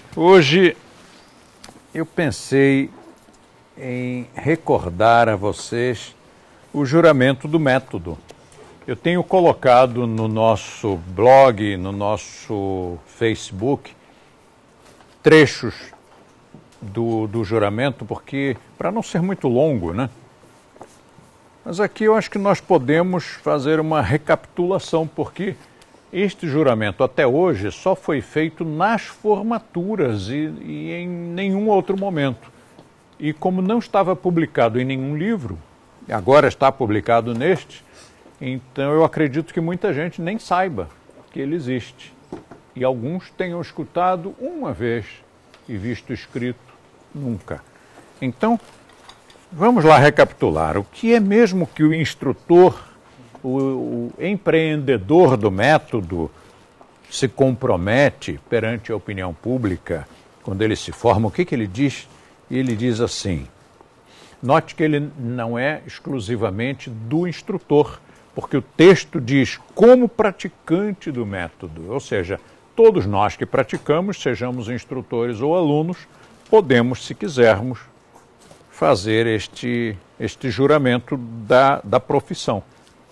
Hoje eu pensei em recordar a vocês o juramento do método. Eu tenho colocado no nosso blog, no nosso Facebook, trechos do juramento, porque para não ser muito longo, né? Mas aqui eu acho que nós podemos fazer uma recapitulação, porque este juramento até hoje só foi feito nas formaturas e em nenhum outro momento. E como não estava publicado em nenhum livro, agora está publicado neste, então eu acredito que muita gente nem saiba que ele existe. E alguns tenham escutado uma vez e visto escrito nunca. Então, vamos lá recapitular. O que é mesmo que o instrutor, o empreendedor do método, se compromete perante a opinião pública quando ele se forma? O que ele diz? Ele diz assim, note que ele não é exclusivamente do instrutor, porque o texto diz como praticante do método, ou seja, todos nós que praticamos, sejamos instrutores ou alunos, podemos, se quisermos, fazer este juramento da profissão.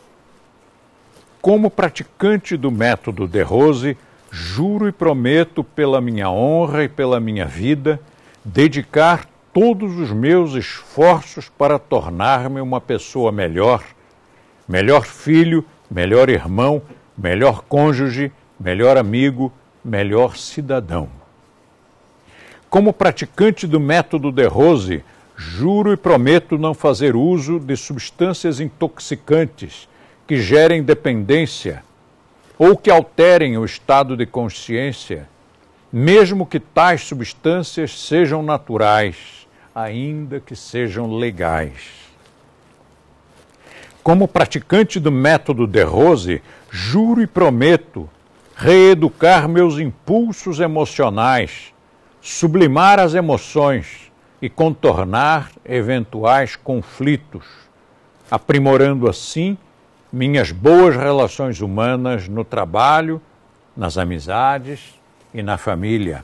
Como praticante do método de Rose, juro e prometo pela minha honra e pela minha vida dedicar todos os meus esforços para tornar-me uma pessoa melhor, melhor filho, melhor irmão, melhor cônjuge, melhor amigo, melhor cidadão. Como praticante do método de Rose, juro e prometo não fazer uso de substâncias intoxicantes que gerem dependência ou que alterem o estado de consciência, mesmo que tais substâncias sejam naturais, ainda que sejam legais. Como praticante do método de Rose, juro e prometo reeducar meus impulsos emocionais, sublimar as emoções e contornar eventuais conflitos, aprimorando assim minhas boas relações humanas no trabalho, nas amizades e na família.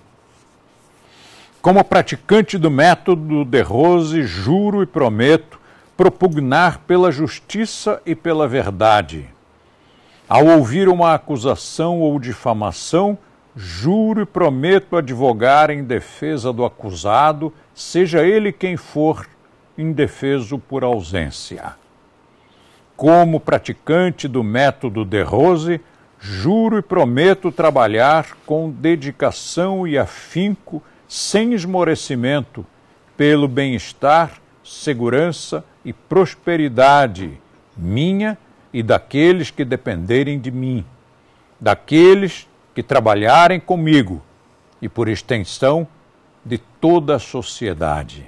Como praticante do método de Rose, juro e prometo propugnar pela justiça e pela verdade. Ao ouvir uma acusação ou difamação, juro e prometo advogar em defesa do acusado, seja ele quem for, indefeso por ausência. Como praticante do método de Rose, juro e prometo trabalhar com dedicação e afinco, sem esmorecimento, pelo bem-estar, segurança e prosperidade minha e daqueles que dependerem de mim, daqueles que trabalharem comigo e, por extensão, de toda a sociedade.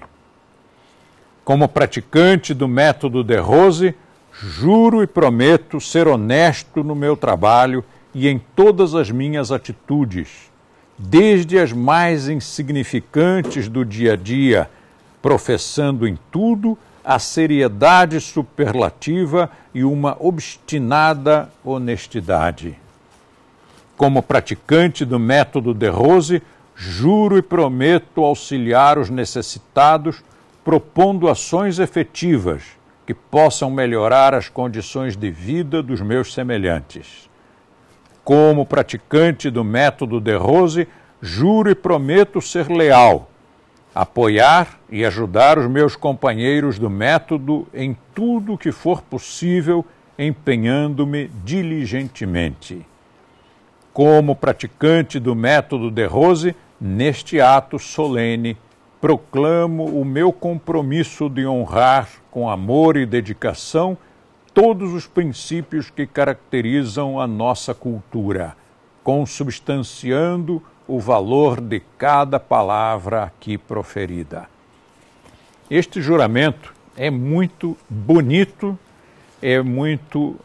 Como praticante do método de Rose, juro e prometo ser honesto no meu trabalho e em todas as minhas atitudes, desde as mais insignificantes do dia a dia, professando em tudo a seriedade superlativa e uma obstinada honestidade. Como praticante do método de Rose, juro e prometo auxiliar os necessitados, propondo ações efetivas que possam melhorar as condições de vida dos meus semelhantes. Como praticante do método de Rose, juro e prometo ser leal, apoiar e ajudar os meus companheiros do método em tudo o que for possível, empenhando-me diligentemente. Como praticante do método de Rose, neste ato solene, proclamo o meu compromisso de honrar com amor e dedicação todos os princípios que caracterizam a nossa cultura, consubstanciando o valor de cada palavra aqui proferida. Este juramento é muito bonito, é muito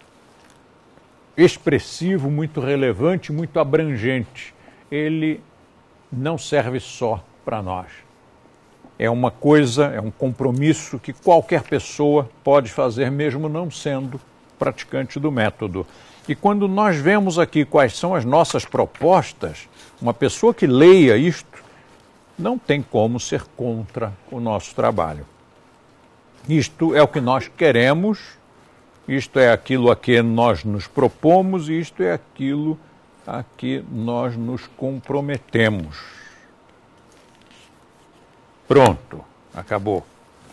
expressivo, muito relevante, muito abrangente. Ele não serve só para nós. É uma coisa, é um compromisso que qualquer pessoa pode fazer, mesmo não sendo praticante do método. E quando nós vemos aqui quais são as nossas propostas, uma pessoa que leia isto não tem como ser contra o nosso trabalho. Isto é o que nós queremos, isto é aquilo a que nós nos propomos e isto é aquilo a que nós nos comprometemos. Pronto, acabou.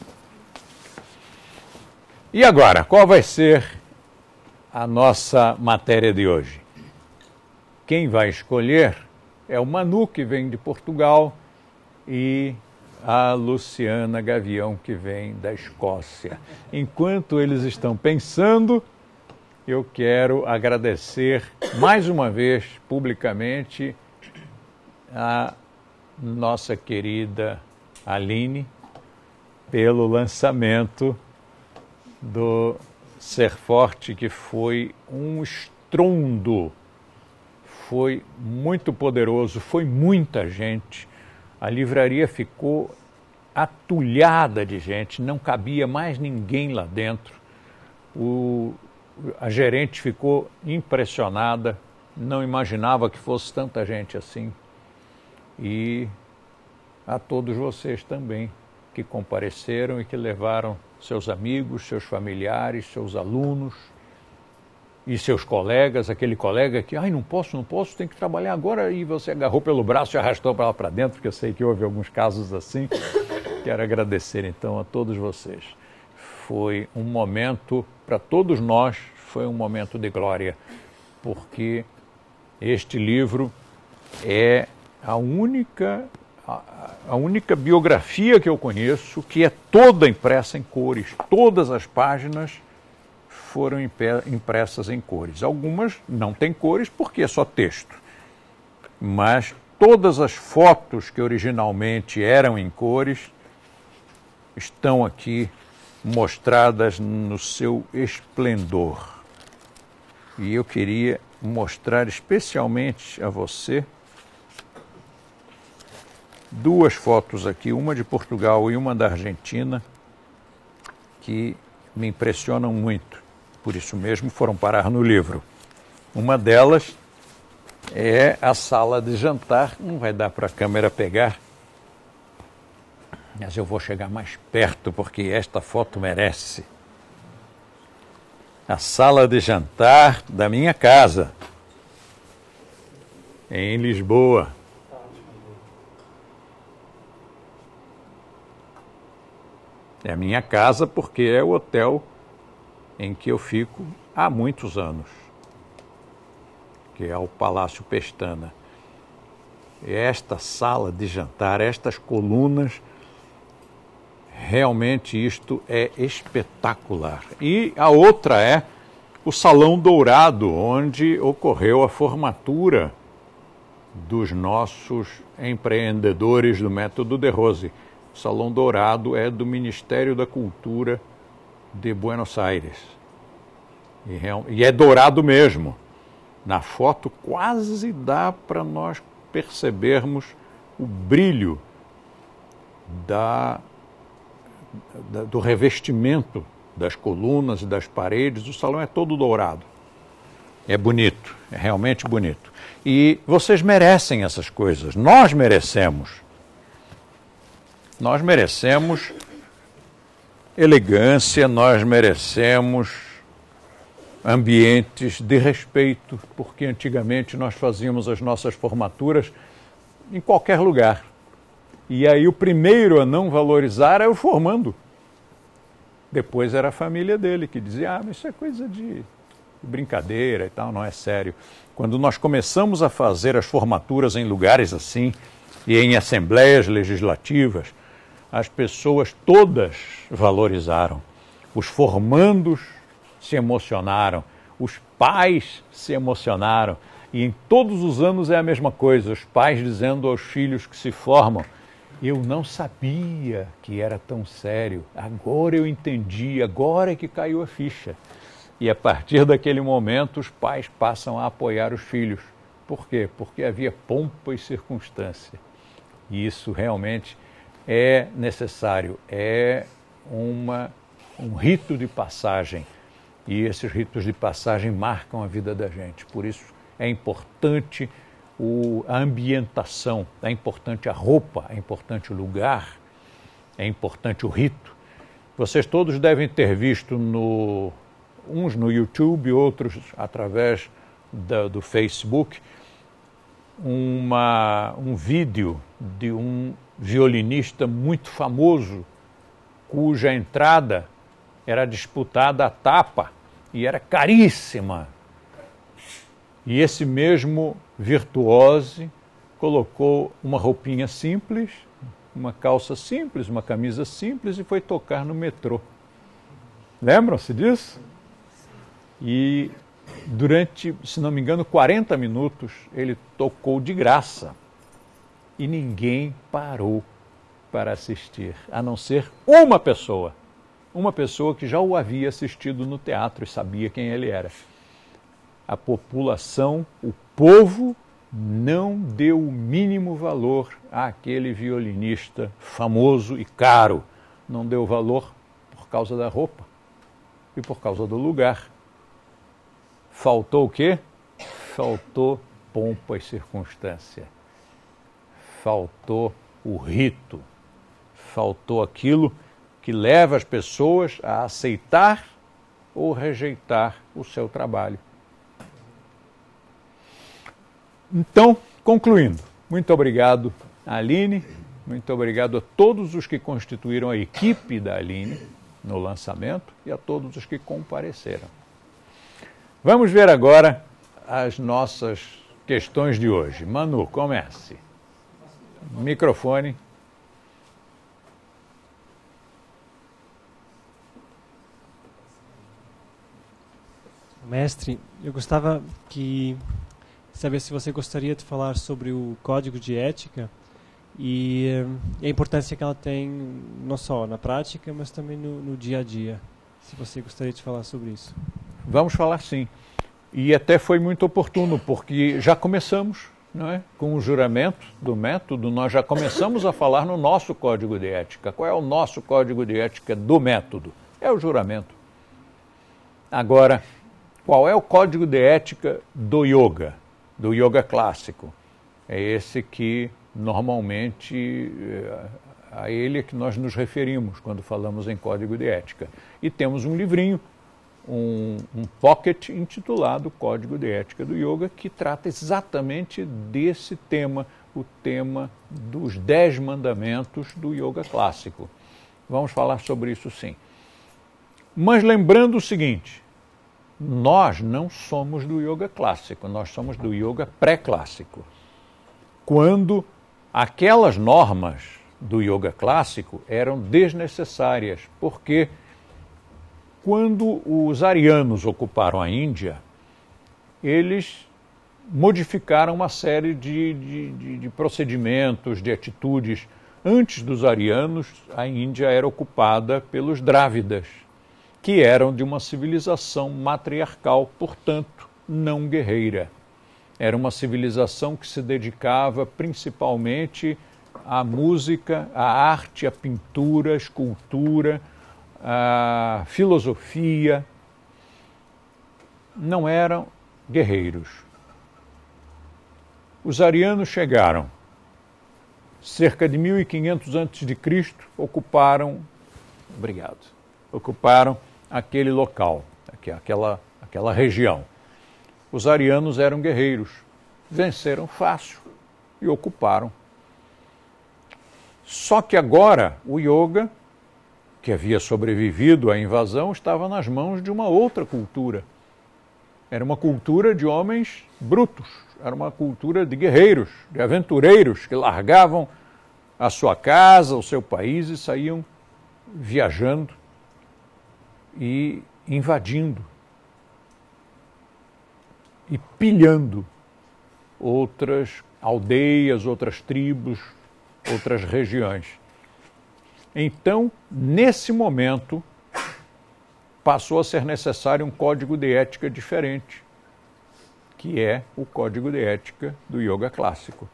E agora, qual vai ser a nossa matéria de hoje? Quem vai escolher é o Manu, que vem de Portugal, e a Luciana Gavião, que vem da Escócia. Enquanto eles estão pensando, eu quero agradecer mais uma vez, publicamente, a nossa querida Aline pelo lançamento do Ser Forte, que foi um estrondo, foi muito poderoso, foi muita gente. A livraria ficou atulhada de gente, não cabia mais ninguém lá dentro. A gerente ficou impressionada, não imaginava que fosse tanta gente assim. E a todos vocês também que compareceram e que levaram seus amigos, seus familiares, seus alunos e seus colegas, aquele colega que, não posso, tem que trabalhar agora, e você agarrou pelo braço e arrastou para lá para dentro, que eu sei que houve alguns casos assim. Quero agradecer então a todos vocês. Foi um momento, para todos nós, foi um momento de glória, porque este livro é a única biografia que eu conheço que é toda impressa em cores. Todas as páginas foram impressas em cores. Algumas não têm cores porque é só texto. Mas todas as fotos que originalmente eram em cores estão aqui mostradas no seu esplendor. E eu queria mostrar especialmente a você duas fotos aqui, uma de Portugal e uma da Argentina, que me impressionam muito. Por isso mesmo foram parar no livro. Uma delas é a sala de jantar. Não vai dar para a câmera pegar, mas eu vou chegar mais perto porque esta foto merece. A sala de jantar da minha casa, em Lisboa. É a minha casa porque é o hotel em que eu fico há muitos anos, que é o Palácio Pestana. Esta sala de jantar, estas colunas, realmente isto é espetacular. E a outra é o Salão Dourado, onde ocorreu a formatura dos nossos empreendedores do Método de Rose. O Salão Dourado é do Ministério da Cultura de Buenos Aires. E é dourado mesmo. Na foto quase dá para nós percebermos o brilho do revestimento das colunas e das paredes. O salão é todo dourado. É bonito, é realmente bonito. E vocês merecem essas coisas, nós merecemos. Nós merecemos elegância, nós merecemos ambientes de respeito, porque antigamente nós fazíamos as nossas formaturas em qualquer lugar. E aí o primeiro a não valorizar era o formando. Depois era a família dele que dizia, mas isso é coisa de brincadeira e tal, não é sério. Quando nós começamos a fazer as formaturas em lugares assim, e em assembleias legislativas, as pessoas todas valorizaram. Os formandos se emocionaram, os pais se emocionaram. E em todos os anos é a mesma coisa, os pais dizendo aos filhos que se formam, eu não sabia que era tão sério, agora eu entendi, agora é que caiu a ficha. E a partir daquele momento os pais passam a apoiar os filhos. Por quê? Porque havia pompa e circunstância. E isso realmente é necessário, é um rito de passagem. E esses ritos de passagem marcam a vida da gente. Por isso é importante a ambientação, é importante a roupa, é importante o lugar, é importante o rito. Vocês todos devem ter visto, uns no YouTube, outros através do Facebook, um vídeo de um violinista muito famoso, cuja entrada era disputada a tapa e era caríssima. E esse mesmo virtuose colocou uma roupinha simples, uma calça simples, uma camisa simples e foi tocar no metrô. Lembram-se disso? E durante, se não me engano, 40 minutos ele tocou de graça e ninguém parou para assistir, a não ser uma pessoa que já o havia assistido no teatro e sabia quem ele era. A população, o povo, não deu o mínimo valor àquele violinista famoso e caro. Não deu valor por causa da roupa e por causa do lugar. Faltou o quê? Faltou pompa e circunstância. Faltou o rito. Faltou aquilo que leva as pessoas a aceitar ou rejeitar o seu trabalho. Então, concluindo, muito obrigado à Aline, muito obrigado a todos os que constituíram a equipe da Aline no lançamento e a todos os que compareceram. Vamos ver agora as nossas questões de hoje. Manu, comece. Microfone. Mestre, eu gostava de saber se você gostaria de falar sobre o código de ética e a importância que ela tem não só na prática, mas também no dia a dia. Se você gostaria de falar sobre isso. Vamos falar sim. E até foi muito oportuno, porque já começamos, não é? Com o juramento do método, nós já começamos a falar no nosso código de ética. Qual é o nosso código de ética do método? É o juramento. Agora, qual é o código de ética do yoga clássico? É esse que normalmente a ele é que nós nos referimos quando falamos em código de ética. E temos um livrinho, um pocket intitulado Código de Ética do Yoga, que trata exatamente desse tema, o tema dos 10 mandamentos do yoga clássico. Vamos falar sobre isso sim. Mas lembrando o seguinte, nós não somos do yoga clássico, nós somos do yoga pré-clássico. Quando aquelas normas do yoga clássico eram desnecessárias, porque quando os arianos ocuparam a Índia, eles modificaram uma série de procedimentos, de atitudes. Antes dos arianos, a Índia era ocupada pelos drávidas, que eram de uma civilização matriarcal, portanto, não guerreira. Era uma civilização que se dedicava principalmente à música, à arte, à pintura, à escultura, à filosofia. Não eram guerreiros. Os arianos chegaram cerca de 1500 a.C., ocuparam aquele local, aquela região. Os arianos eram guerreiros, venceram fácil e ocuparam. Só que agora o yoga, que havia sobrevivido à invasão, estava nas mãos de uma outra cultura. Era uma cultura de homens brutos, era uma cultura de guerreiros, de aventureiros que largavam a sua casa, o seu país e saíam viajando e invadindo e pilhando outras aldeias, outras tribos, outras regiões. Então, nesse momento, passou a ser necessário um código de ética diferente, que é o código de ética do yoga clássico.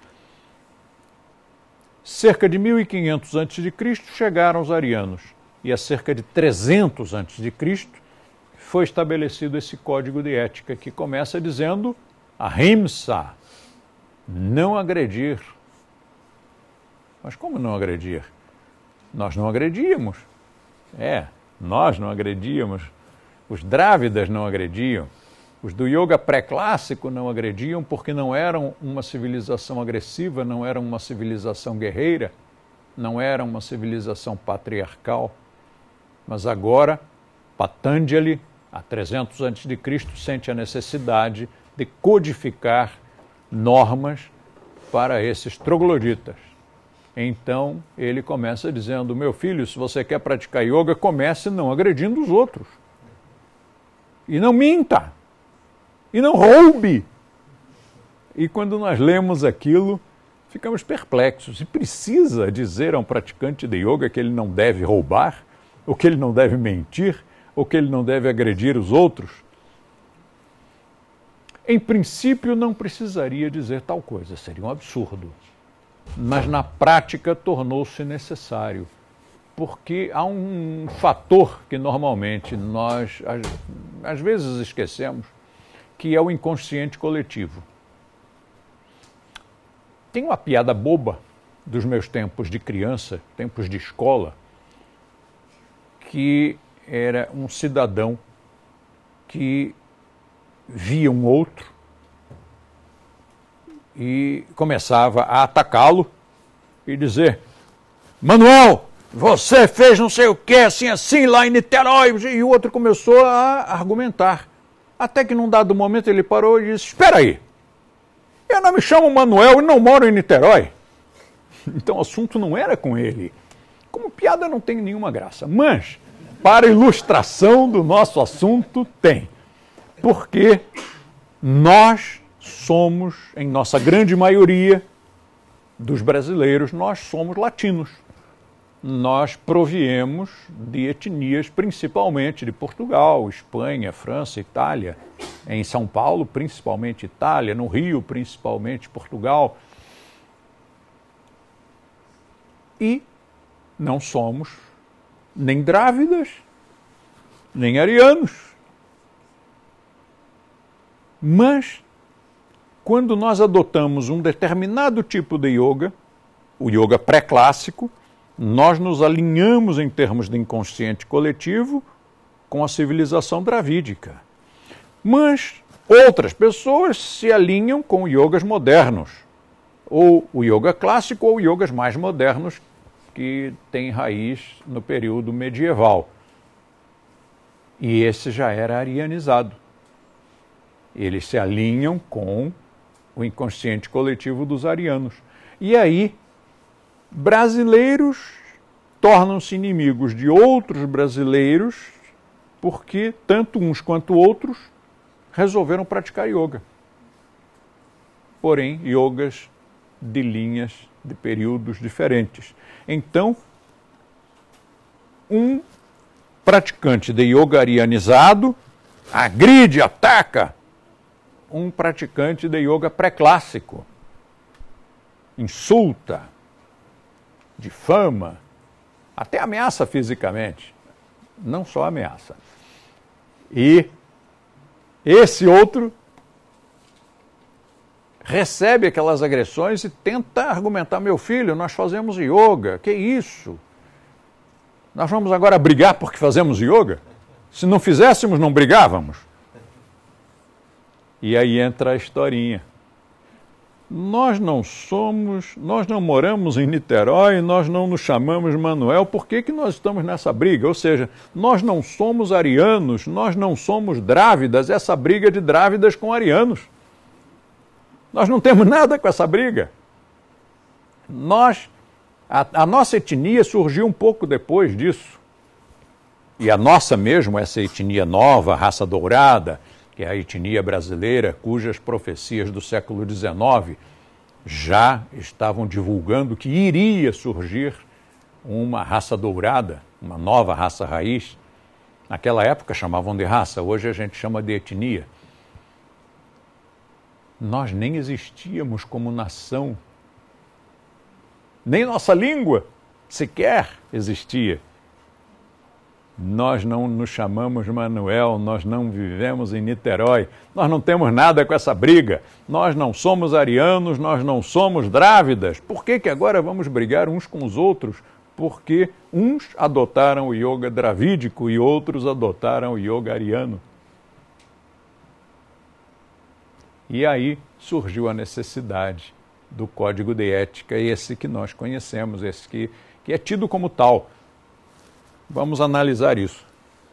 Cerca de 1500 a.C. chegaram os arianos, e a cerca de 300 a.C. foi estabelecido esse código de ética, que começa dizendo ahimsa, não agredir. Mas como não agredir? Nós não agredíamos. Nós não agredíamos. Os Drávidas não agrediam. Os do yoga pré-clássico não agrediam porque não eram uma civilização agressiva, não eram uma civilização guerreira, não era uma civilização patriarcal. Mas agora, Patanjali, há 300 a.C., sente a necessidade de codificar normas para esses trogloditas. Então, ele começa dizendo, meu filho, se você quer praticar yoga, comece não agredindo os outros. E não minta. E não roube. E quando nós lemos aquilo, ficamos perplexos. E precisa dizer a um praticante de yoga que ele não deve roubar, ou que ele não deve mentir, ou que ele não deve agredir os outros? Em princípio, não precisaria dizer tal coisa, seria um absurdo. Mas na prática tornou-se necessário, porque há um fator que normalmente nós, às vezes, esquecemos, que é o inconsciente coletivo. Tem uma piada boba dos meus tempos de criança, tempos de escola, que era um cidadão que via um outro e começava a atacá-lo e dizer, Manuel, você fez não sei o que, assim, lá em Niterói, e o outro começou a argumentar. Até que num dado momento ele parou e disse, espera aí, eu não me chamo Manuel e não moro em Niterói. Então o assunto não era com ele. Como piada não tem nenhuma graça, mas para ilustração do nosso assunto tem. Porque nós somos, em nossa grande maioria dos brasileiros, nós somos latinos. Nós proviemos de etnias principalmente de Portugal, Espanha, França, Itália. Em São Paulo, principalmente Itália, no Rio, principalmente Portugal. E não somos nem Drávidas, nem arianos. Mas, quando nós adotamos um determinado tipo de yoga, o yoga pré-clássico, nós nos alinhamos em termos de inconsciente coletivo com a civilização dravídica. Mas outras pessoas se alinham com yogas modernos, ou o yoga clássico ou yogas mais modernos que têm raiz no período medieval. E esse já era arianizado. Eles se alinham com o inconsciente coletivo dos arianos. E aí, brasileiros tornam-se inimigos de outros brasileiros porque tanto uns quanto outros resolveram praticar yoga. Porém, yogas de linhas, de períodos diferentes. Então, um praticante de yoga arianizado agride, ataca um praticante de yoga pré-clássico, insulta, difama, até ameaça fisicamente, não só ameaça. E esse outro recebe aquelas agressões e tenta argumentar, meu filho, nós fazemos yoga, que isso? Nós vamos agora brigar porque fazemos yoga? Se não fizéssemos, não brigávamos? E aí entra a historinha. Nós não moramos em Niterói, nós não nos chamamos Manuel, por que nós estamos nessa briga? Ou seja, nós não somos arianos, nós não somos drávidas, essa briga de drávidas com arianos. Nós não temos nada com essa briga. A nossa etnia surgiu um pouco depois disso. E a nossa mesmo, essa etnia nova, raça dourada, que é a etnia brasileira, cujas profecias do século XIX já estavam divulgando que iria surgir uma raça dourada, uma nova raça raiz. Naquela época chamavam de raça, hoje a gente chama de etnia. Nós nem existíamos como nação, nem nossa língua sequer existia. Nós não nos chamamos Manuel, nós não vivemos em Niterói, nós não temos nada com essa briga, nós não somos arianos, nós não somos drávidas. Por que agora vamos brigar uns com os outros? Porque uns adotaram o yoga dravídico e outros adotaram o yoga ariano. E aí surgiu a necessidade do código de ética, esse que nós conhecemos, esse que é tido como tal. Vamos analisar isso.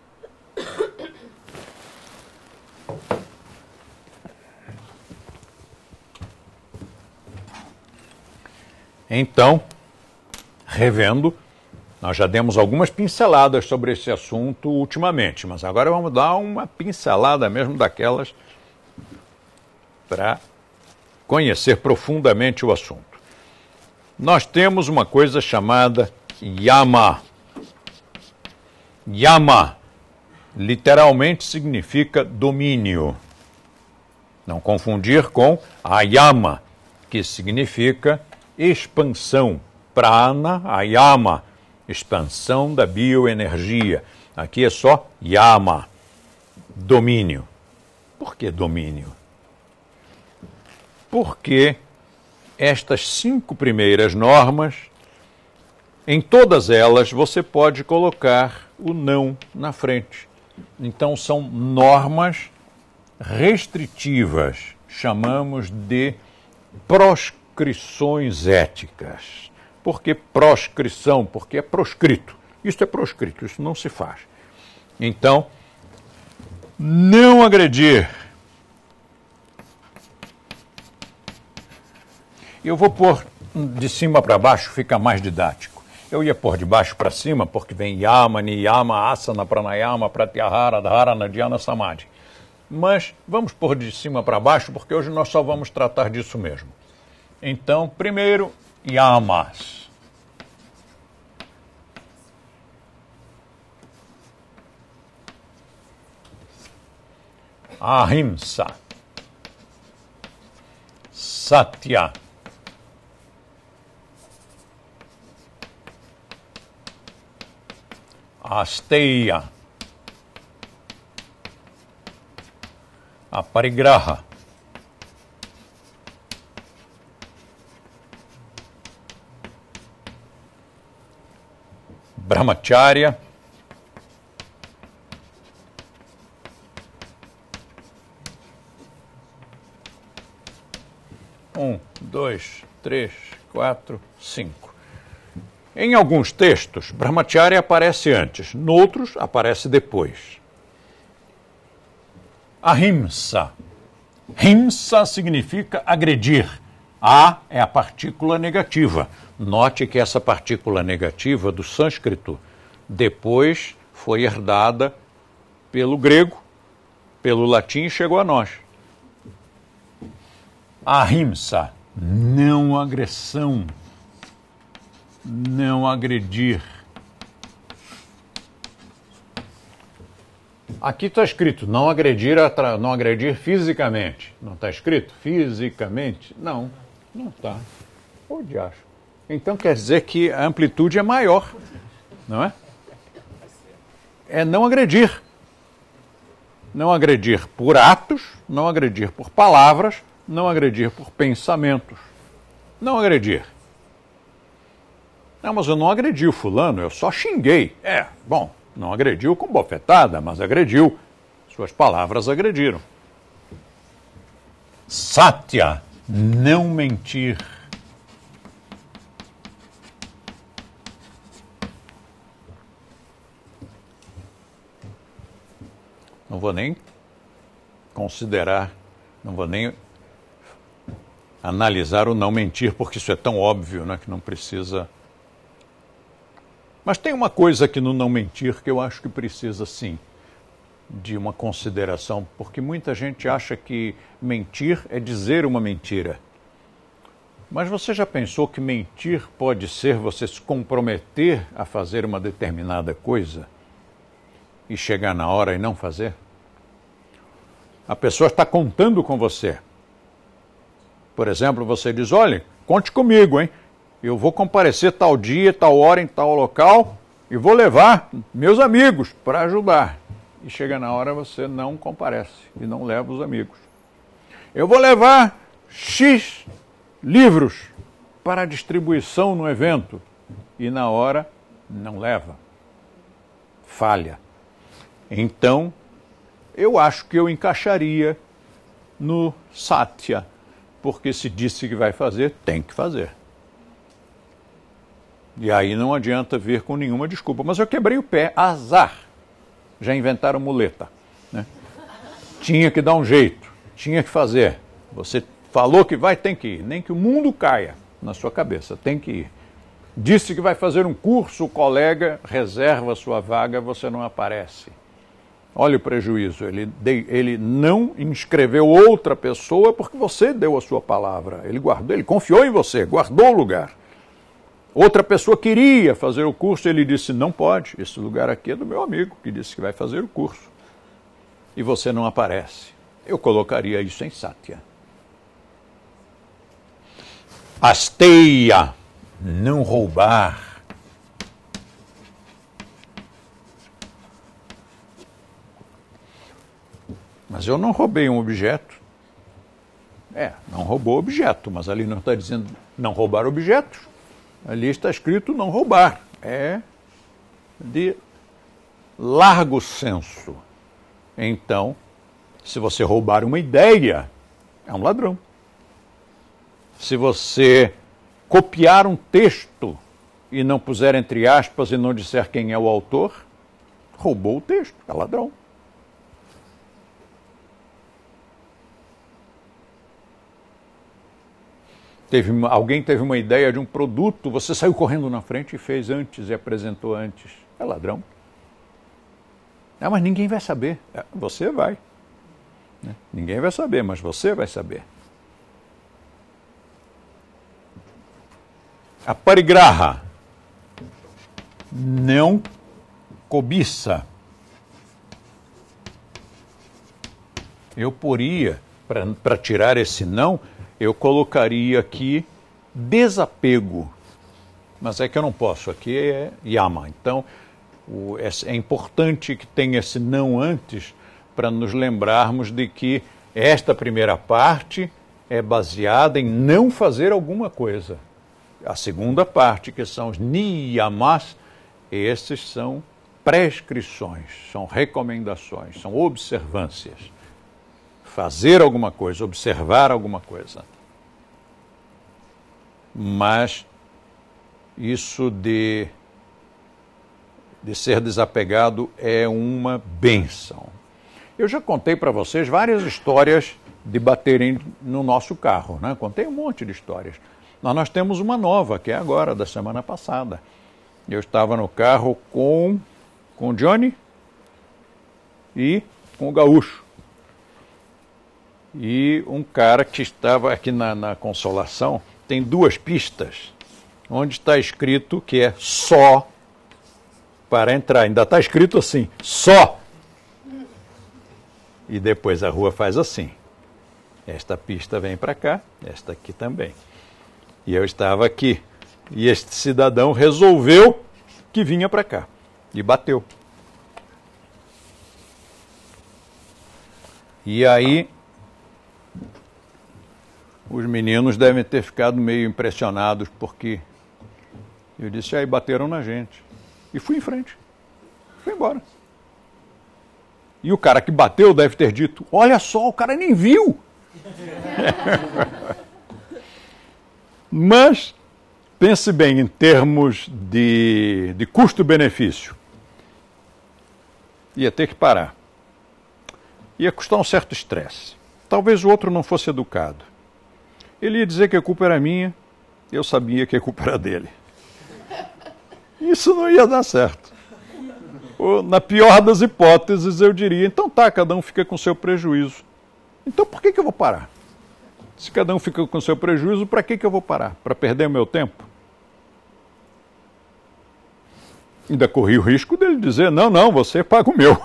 Então, revendo, nós já demos algumas pinceladas sobre esse assunto ultimamente, mas agora vamos dar uma pincelada mesmo daquelas para conhecer profundamente o assunto. Nós temos uma coisa chamada yama. Yama literalmente significa domínio. Não confundir com ayama, que significa expansão. Prana, ayama, expansão da bioenergia. Aqui é só yama, domínio. Por que domínio? Porque estas 5 primeiras normas, em todas elas você pode colocar o não na frente. Então são normas restritivas, chamamos de proscrições éticas. Por que proscrição? Porque é proscrito. Isso é proscrito, isso não se faz. Então, não agredir. Eu vou pôr de cima para baixo, fica mais didático. Eu ia pôr de baixo para cima, porque vem yama, niyama, asana, pranayama, pratyahara, dharana, dhyana, samadhi. Mas vamos pôr de cima para baixo, porque hoje nós só vamos tratar disso mesmo. Então, primeiro, yamas. Ahimsa. Satya. Asteya, aparigraha, brahmacharya, 1, 2, 3, 4, 5. Em alguns textos, brahmacharya aparece antes, noutros aparece depois. Ahimsa. Himsa significa agredir. A é a partícula negativa. Note que essa partícula negativa do sânscrito depois foi herdada pelo grego, pelo latim e chegou a nós. Ahimsa, não agressão. Não agredir. Aqui está escrito não agredir fisicamente. Não está escrito fisicamente? Não, não está. Ô diacho. Então quer dizer que a amplitude é maior, não é? É não agredir. Não agredir por atos, não agredir por palavras, não agredir por pensamentos. Não agredir. Não, mas eu não agredi o fulano, eu só xinguei. Bom, não agrediu com bofetada, mas agrediu. Suas palavras agrediram. Satya, não mentir. Não vou nem considerar, não vou nem analisar o não mentir, porque isso é tão óbvio, né, que não precisa. Mas tem uma coisa aqui no não mentir que eu acho que precisa, sim, de uma consideração, porque muita gente acha que mentir é dizer uma mentira. Mas você já pensou que mentir pode ser você se comprometer a fazer uma determinada coisa e chegar na hora e não fazer? A pessoa está contando com você. Por exemplo, você diz, olha, conte comigo, hein? Eu vou comparecer tal dia, tal hora, em tal local, e vou levar meus amigos para ajudar. E chega na hora você não comparece e não leva os amigos. Eu vou levar X livros para distribuição no evento e na hora não leva. Falha. Então, eu acho que eu encaixaria no Satya, porque se disse que vai fazer, tem que fazer. E aí não adianta vir com nenhuma desculpa. Mas eu quebrei o pé, azar. Já inventaram muleta, né? Tinha que dar um jeito, tinha que fazer. Você falou que vai, tem que ir. Nem que o mundo caia na sua cabeça, tem que ir. Disse que vai fazer um curso, o colega reserva a sua vaga, você não aparece. Olha o prejuízo, ele não inscreveu outra pessoa porque você deu a sua palavra. Ele guardou, ele confiou em você, guardou o lugar. Outra pessoa queria fazer o curso, ele disse, não pode, esse lugar aqui é do meu amigo, que disse que vai fazer o curso. E você não aparece. Eu colocaria isso em Satya. Asteia, não roubar. Mas eu não roubei um objeto. Não roubou objeto, mas ali não está dizendo não roubar objetos. Ali está escrito não roubar. É de largo senso. Então, se você roubar uma ideia, é um ladrão. Se você copiar um texto e não puser entre aspas e não disser quem é o autor, roubou o texto, é ladrão. Alguém teve uma ideia de um produto, você saiu correndo na frente e fez antes e apresentou antes. É ladrão. Mas ninguém vai saber. Você vai. Ninguém vai saber, mas você vai saber. A parigraha. Não cobiça. Eu poria, para tirar esse não, eu colocaria aqui desapego. Mas é que eu não posso, aqui é yama. Então, é importante que tenha esse não antes para nos lembrarmos de que esta primeira parte é baseada em não fazer alguma coisa. A segunda parte, que são os niyamas, esses são prescrições, são recomendações, são observâncias. Fazer alguma coisa, observar alguma coisa. Mas isso de ser desapegado é uma bênção. Eu já contei para vocês várias histórias de baterem no nosso carro, né? Contei um monte de histórias. Nós temos uma nova, que é agora, da semana passada. Eu estava no carro com o Johnny e com o Gaúcho. E um cara que estava aqui na Consolação, tem duas pistas, onde está escrito que é só para entrar. Ainda está escrito assim, só. E depois a rua faz assim. Esta pista vem para cá, esta aqui também. E eu estava aqui. E este cidadão resolveu que vinha para cá. E bateu. E aí os meninos devem ter ficado meio impressionados, porque eu disse, aí bateram na gente. E fui em frente. Fui embora. E o cara que bateu deve ter dito, olha só, o cara nem viu. Mas, pense bem, em termos de custo-benefício. Ia ter que parar. Ia custar um certo estresse. Talvez o outro não fosse educado. Ele ia dizer que a culpa era minha, eu sabia que a culpa era dele. Isso não ia dar certo. Ou, na pior das hipóteses, eu diria, então tá, cada um fica com seu prejuízo. Então por que eu vou parar? Se cada um fica com seu prejuízo, para que eu vou parar? Para perder o meu tempo? Ainda corri o risco dele dizer, não, você paga o meu.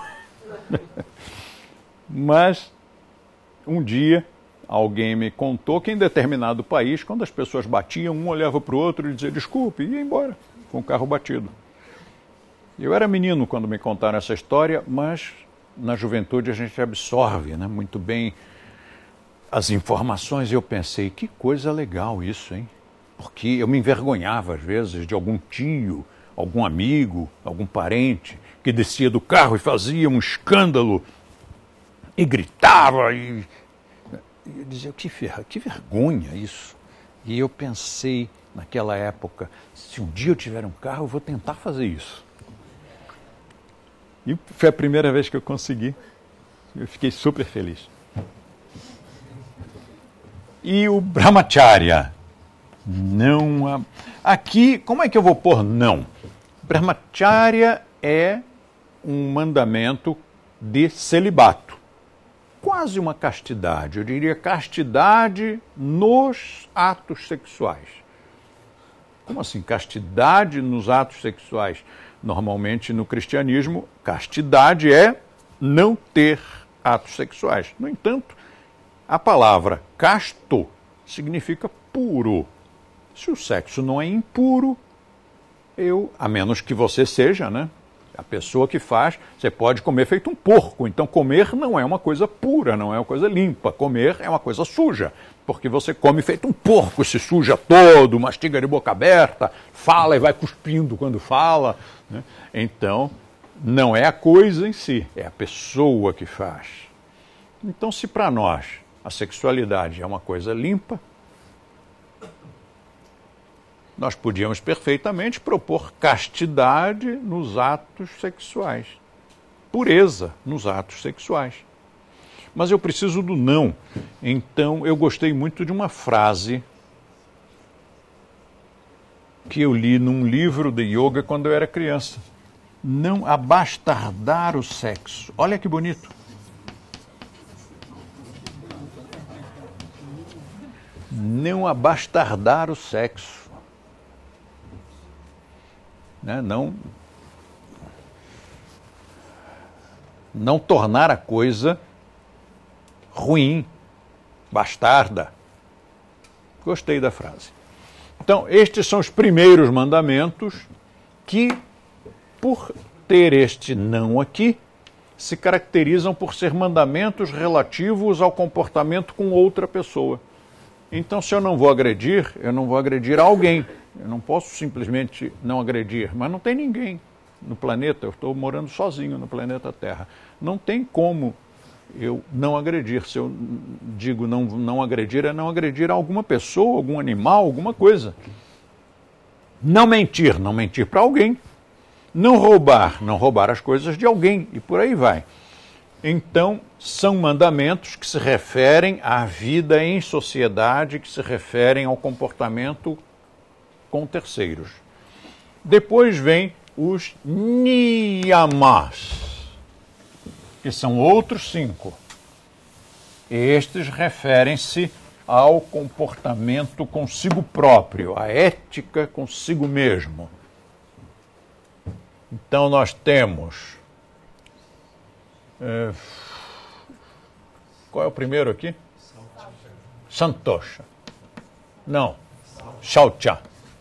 Mas, um dia, alguém me contou que em determinado país, quando as pessoas batiam, um olhava para o outro e dizia, desculpe, e ia embora, com o carro batido. Eu era menino quando me contaram essa história, mas na juventude a gente absorve, né, muito bem as informações, e eu pensei, que coisa legal isso, hein? Porque eu me envergonhava às vezes de algum tio, algum amigo, algum parente que descia do carro e fazia um escândalo e gritava e eu dizia, que vergonha isso. E eu pensei naquela época, se um dia eu tiver um carro, eu vou tentar fazer isso. E foi a primeira vez que eu consegui. Eu fiquei super feliz. E o Brahmacharya? Não. Aqui, como é que eu vou pôr não? Brahmacharya é um mandamento de celibato. Quase uma castidade. Eu diria castidade nos atos sexuais. Como assim? Castidade nos atos sexuais? Normalmente no cristianismo, castidade é não ter atos sexuais. No entanto, a palavra casto significa puro. Se o sexo não é impuro, a menos que você seja, né, a pessoa que faz, você pode comer feito um porco. Então comer não é uma coisa pura, não é uma coisa limpa. Comer é uma coisa suja, porque você come feito um porco, se suja todo, mastiga de boca aberta, fala e vai cuspindo quando fala, né? Então, não é a coisa em si, é a pessoa que faz. Então, se para nós a sexualidade é uma coisa limpa, nós podíamos perfeitamente propor castidade nos atos sexuais, pureza nos atos sexuais. Mas eu preciso do não. Então, eu gostei muito de uma frase que eu li num livro de yoga quando eu era criança. Não abastardar o sexo. Olha que bonito. Não abastardar o sexo. Né? Não tornar a coisa ruim, bastarda. Gostei da frase. Então, estes são os primeiros mandamentos que, por ter este não aqui, se caracterizam por ser mandamentos relativos ao comportamento com outra pessoa. Então, se eu não vou agredir alguém. Eu não posso simplesmente não agredir, mas não tem ninguém no planeta, eu estou morando sozinho no planeta Terra. Não tem como eu não agredir. Se eu digo não agredir, é não agredir a alguma pessoa, algum animal, alguma coisa. Não mentir para alguém. Não roubar as coisas de alguém, e por aí vai. Então, são mandamentos que se referem à vida em sociedade, que se referem ao comportamento com terceiros. Depois vem os niyamas, que são outros 5. Estes referem-se ao comportamento consigo próprio, à ética consigo mesmo. Então nós temos... qual é o primeiro aqui? Santosha. Não. Shaucha.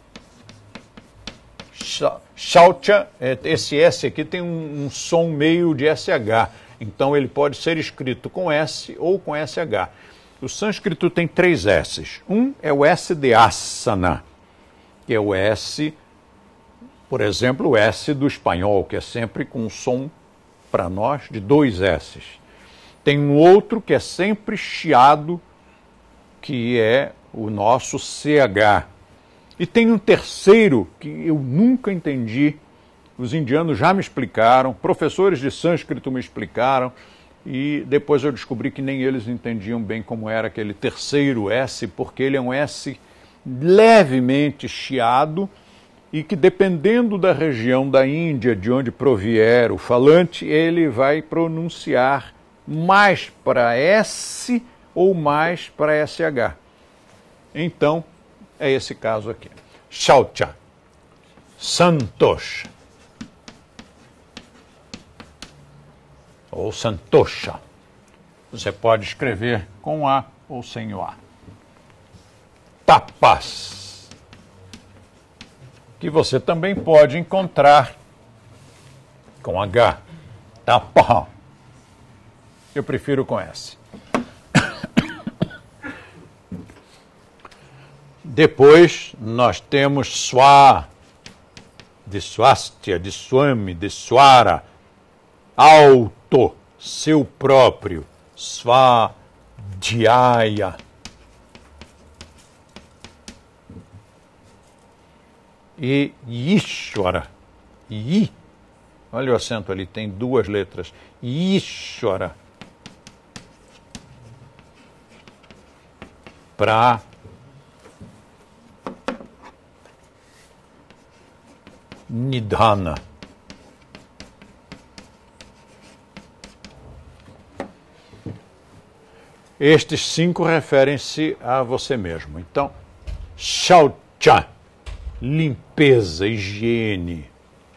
Shaucha, esse S aqui tem um som meio de SH, então ele pode ser escrito com S ou com SH. O sânscrito tem 3 S's. Um é o S de asana, que é o S, por exemplo, o S do espanhol, que é sempre com um som, para nós, de 2 S's. Tem um outro que é sempre chiado, que é o nosso CH. E tem um terceiro que eu nunca entendi, os indianos já me explicaram, professores de sânscrito me explicaram, e depois eu descobri que nem eles entendiam bem como era aquele terceiro S, porque ele é um S levemente chiado, e que dependendo da região da Índia, de onde provier o falante, ele vai pronunciar mais para S ou mais para SH. Então, é esse caso aqui. Shaucha, Santosha, ou Santosha. Você pode escrever com A ou sem o A. Tapas, que você também pode encontrar com H. Tapa. Eu prefiro com S. Depois nós temos Swa, de Swastia, de Swami, de Swara, alto, seu próprio, Svadhyaya. E Ishvara, I, olha o acento ali, tem duas letras, Ishvara, para Nidhana. Estes 5 referem-se a você mesmo. Então, Shaucha, limpeza, higiene.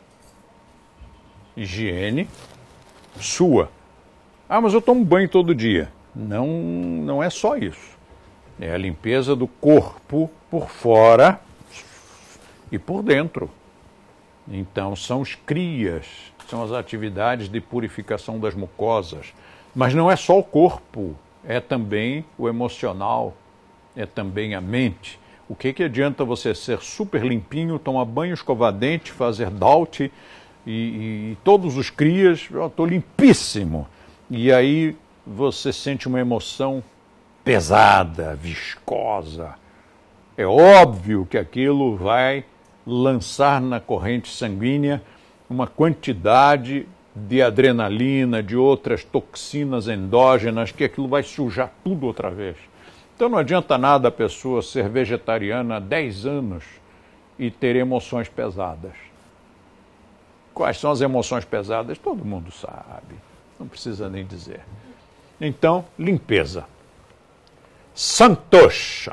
Higiene sua. Ah, mas eu tomo banho todo dia. Não é só isso. É a limpeza do corpo por fora e por dentro. Então, são os crias, são as atividades de purificação das mucosas. Mas não é só o corpo, é também o emocional, é também a mente. O que adianta você ser super limpinho, tomar banho, escovar dente, fazer daute e todos os crias, eu estou limpíssimo. E aí você sente uma emoção pesada, viscosa. É óbvio que aquilo vai lançar na corrente sanguínea uma quantidade de adrenalina, de outras toxinas endógenas, que aquilo vai sujar tudo outra vez. Então não adianta nada a pessoa ser vegetariana há 10 anos e ter emoções pesadas. Quais são as emoções pesadas? Todo mundo sabe, não precisa nem dizer. Então, limpeza. Santosha.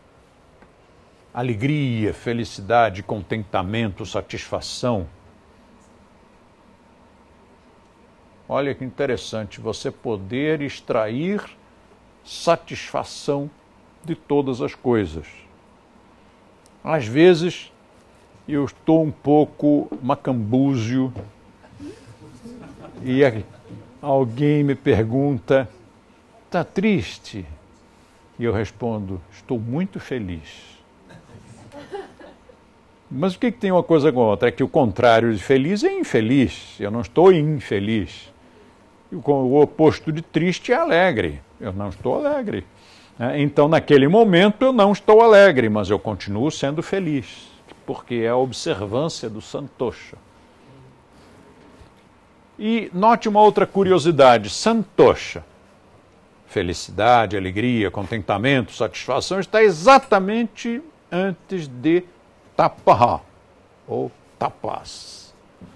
Alegria, felicidade, contentamento, satisfação. Olha que interessante, você poder extrair satisfação de todas as coisas. Às vezes, eu estou um pouco macambúzio e alguém me pergunta, está triste? E eu respondo, estou muito feliz. Mas o que tem uma coisa com a outra? É que o contrário de feliz é infeliz. Eu não estou infeliz. O oposto de triste é alegre. Eu não estou alegre. Então, naquele momento, eu não estou alegre, mas eu continuo sendo feliz, porque é a observância do Santosha. E note uma outra curiosidade. Santosha, felicidade, alegria, contentamento, satisfação, está exatamente antes de Tapaha, ou tapas,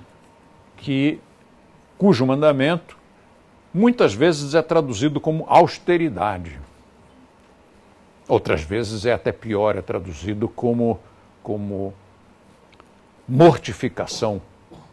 cujo mandamento muitas vezes é traduzido como austeridade. Outras vezes é até pior, é traduzido como mortificação.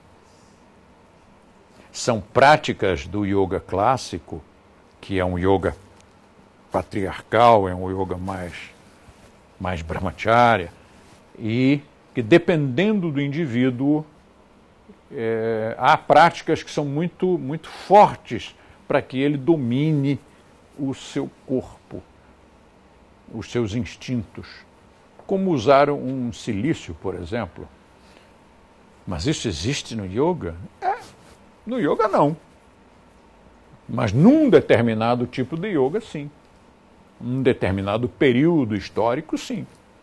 São práticas do yoga clássico, que é um yoga patriarcal, é um yoga mais brahmacharya, e que, dependendo do indivíduo, há práticas que são muito, muito fortes para que ele domine o seu corpo, os seus instintos. Como usar um silício, por exemplo. Mas isso existe no yoga? No yoga não. Mas num determinado tipo de yoga, sim. Num determinado período histórico, sim.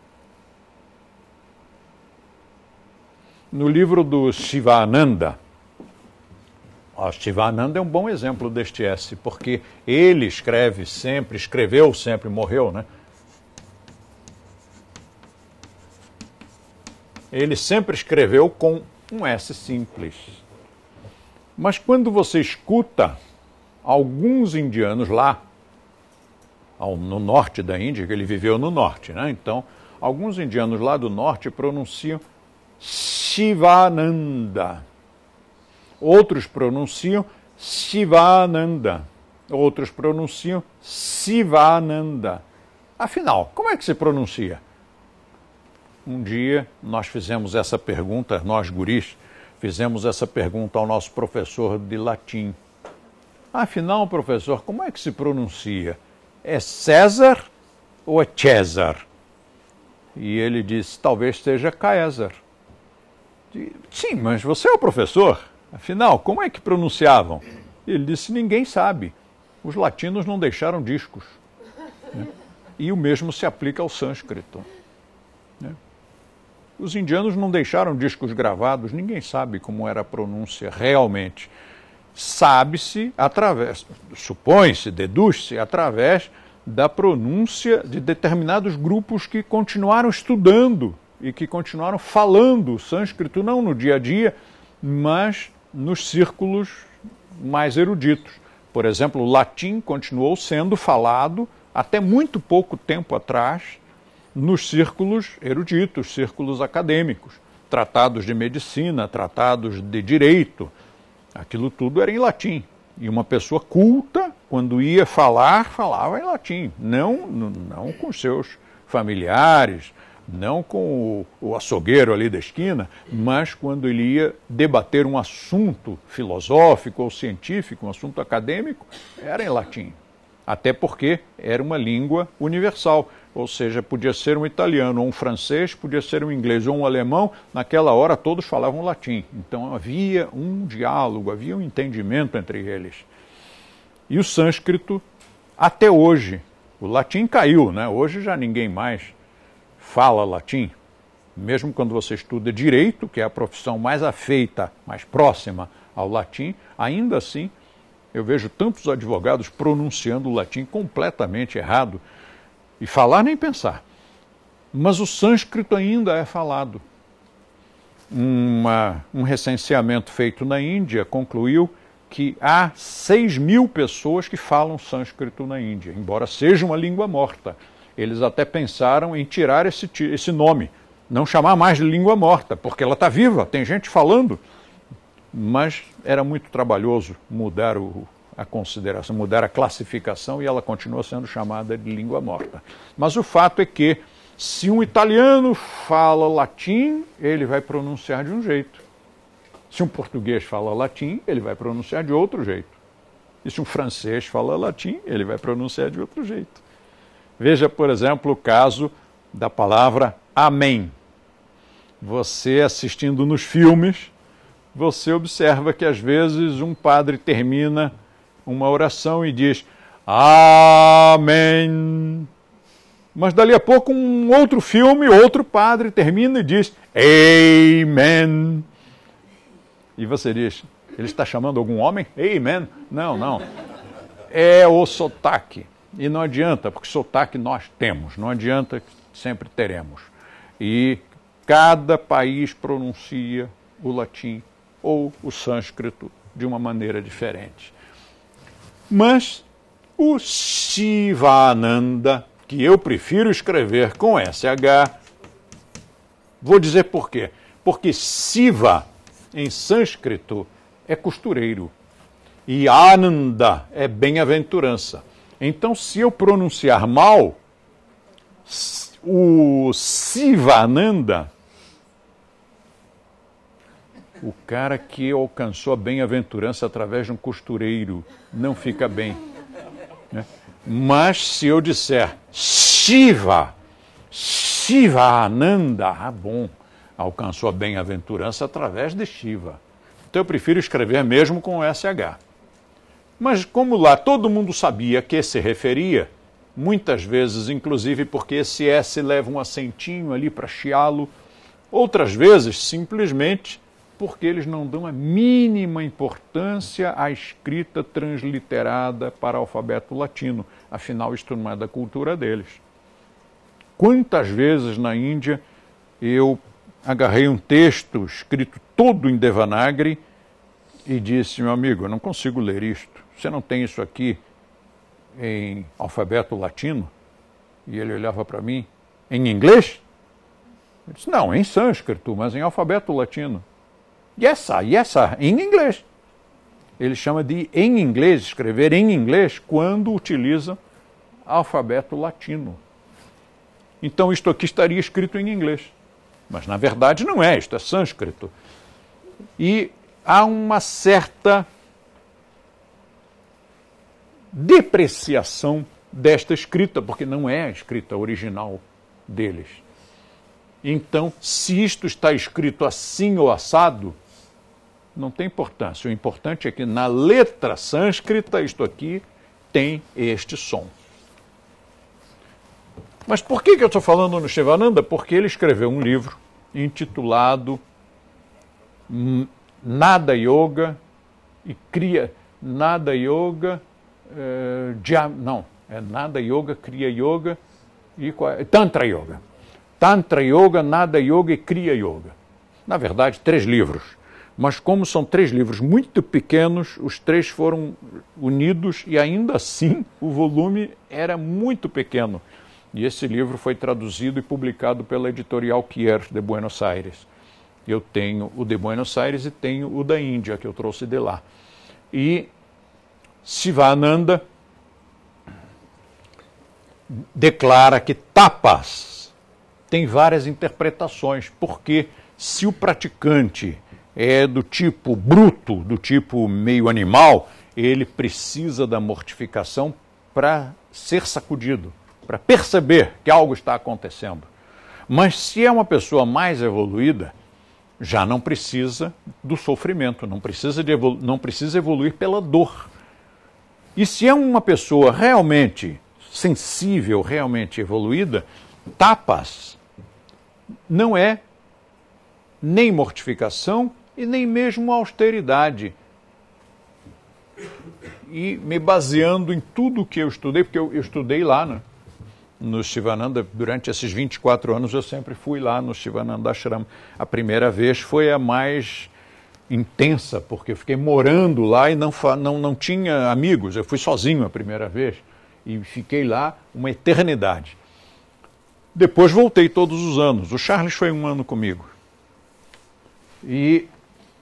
No livro do Shivananda, Shivananda é um bom exemplo deste S, porque ele escreveu sempre, morreu, né? Ele sempre escreveu com um S simples. Mas quando você escuta alguns indianos lá, no norte da Índia, que ele viveu no norte, né? Então, alguns indianos lá do norte pronunciam Shivananda. Outros pronunciam Shivananda. Outros pronunciam Sivananda. Afinal, como é que se pronuncia? Um dia nós fizemos essa pergunta, nós guris, fizemos essa pergunta ao nosso professor de latim. Afinal, professor, como é que se pronuncia? É César ou é César? E ele disse, talvez seja Caesar. Sim, mas você é o professor. Afinal, como é que pronunciavam? Ele disse, ninguém sabe. Os latinos não deixaram discos. Né? E o mesmo se aplica ao sânscrito. Né? Os indianos não deixaram discos gravados, ninguém sabe como era a pronúncia realmente. Sabe-se através, supõe-se, deduz-se através da pronúncia de determinados grupos que continuaram estudando e que continuaram falando o sânscrito, não no dia a dia, mas nos círculos mais eruditos. Por exemplo, o latim continuou sendo falado até muito pouco tempo atrás nos círculos eruditos, círculos acadêmicos, tratados de medicina, tratados de direito. Aquilo tudo era em latim. E uma pessoa culta, quando ia falar, falava em latim. Não com seus familiares, não com o açougueiro ali da esquina, mas quando ele ia debater um assunto filosófico ou científico, um assunto acadêmico, era em latim. Até porque era uma língua universal, ou seja, podia ser um italiano ou um francês, podia ser um inglês ou um alemão, naquela hora todos falavam latim. Então havia um diálogo, havia um entendimento entre eles. E o sânscrito, até hoje, o latim caiu, né? Hoje já ninguém mais fala latim. Mesmo quando você estuda direito, que é a profissão mais afeita, mais próxima ao latim, ainda assim, eu vejo tantos advogados pronunciando o latim completamente errado, e falar nem pensar. Mas o sânscrito ainda é falado. Um recenseamento feito na Índia concluiu que há 6.000 pessoas que falam sânscrito na Índia, embora seja uma língua morta. Eles até pensaram em tirar esse nome, não chamar mais de língua morta, porque ela está viva, tem gente falando. Mas era muito trabalhoso mudar a consideração, mudar a classificação, e ela continua sendo chamada de língua morta. Mas o fato é que, se um italiano fala latim, ele vai pronunciar de um jeito. Se um português fala latim, ele vai pronunciar de outro jeito. E se um francês fala latim, ele vai pronunciar de outro jeito. Veja, por exemplo, o caso da palavra amém. Você assistindo nos filmes, você observa que às vezes um padre termina uma oração e diz amém. Mas dali a pouco um outro filme, outro padre termina e diz amen. E você diz, ele está chamando algum homem? Amen? Não. É o sotaque. E não adianta, porque sotaque nós temos, não adianta, sempre teremos. E cada país pronuncia o latim ou o sânscrito de uma maneira diferente. Mas o Sivananda, que eu prefiro escrever com SH, vou dizer por quê. Porque Siva, em sânscrito, é costureiro. E Ananda é bem-aventurança. Então, se eu pronunciar mal, o Sivananda, o cara que alcançou a bem-aventurança através de um costureiro, não fica bem. Né? Mas se eu disser Shivananda, bom, alcançou a bem-aventurança através de Shiva. Então eu prefiro escrever mesmo com SH. Mas como lá todo mundo sabia a que se referia, muitas vezes, inclusive porque esse S leva um acentinho ali para chiá-lo, outras vezes simplesmente porque eles não dão a mínima importância à escrita transliterada para o alfabeto latino. Afinal, isto não é da cultura deles. Quantas vezes na Índia eu agarrei um texto escrito todo em Devanagari e disse, meu amigo, eu não consigo ler isto. Você não tem isso aqui em alfabeto latino? E ele olhava para mim, em inglês? Eu disse, não, em sânscrito, mas em alfabeto latino. Yes, sir, em inglês. Ele chama de em inglês, escrever em inglês, quando utiliza alfabeto latino. Então isto aqui estaria escrito em inglês. Mas na verdade não é, isto é sânscrito. E há uma certa depreciação desta escrita, porque não é a escrita original deles. Então, se isto está escrito assim ou assado, não tem importância. O importante é que na letra sânscrita, isto aqui tem este som. Mas por que eu estou falando no Shivananda? Porque ele escreveu um livro intitulado Nada Yoga e Kriya. Nada Yoga, Nada Yoga, Kriya Yoga e Tantra Yoga. Tantra Yoga, Nada Yoga e Kriya Yoga. Na verdade, 3 livros. Mas como são 3 livros muito pequenos, os 3 foram unidos e ainda assim o volume era muito pequeno. E esse livro foi traduzido e publicado pela editorial Kier de Buenos Aires. Eu tenho o de Buenos Aires e tenho o da Índia, que eu trouxe de lá. E Sivananda declara que tapas tem várias interpretações, porque se o praticante é do tipo bruto, do tipo meio animal, ele precisa da mortificação para ser sacudido, para perceber que algo está acontecendo. Mas se é uma pessoa mais evoluída, já não precisa do sofrimento, não precisa evoluir pela dor. E se é uma pessoa realmente sensível, realmente evoluída, tapas não é nem mortificação e nem mesmo austeridade. E me baseando em tudo que eu estudei, porque eu estudei lá no Shivananda, durante esses 24 anos eu sempre fui lá no Shivananda Ashram. A primeira vez foi a mais intensa, porque eu fiquei morando lá e não tinha amigos. Eu fui sozinho a primeira vez e fiquei lá uma eternidade. Depois voltei todos os anos. O Charles foi 1 ano comigo. E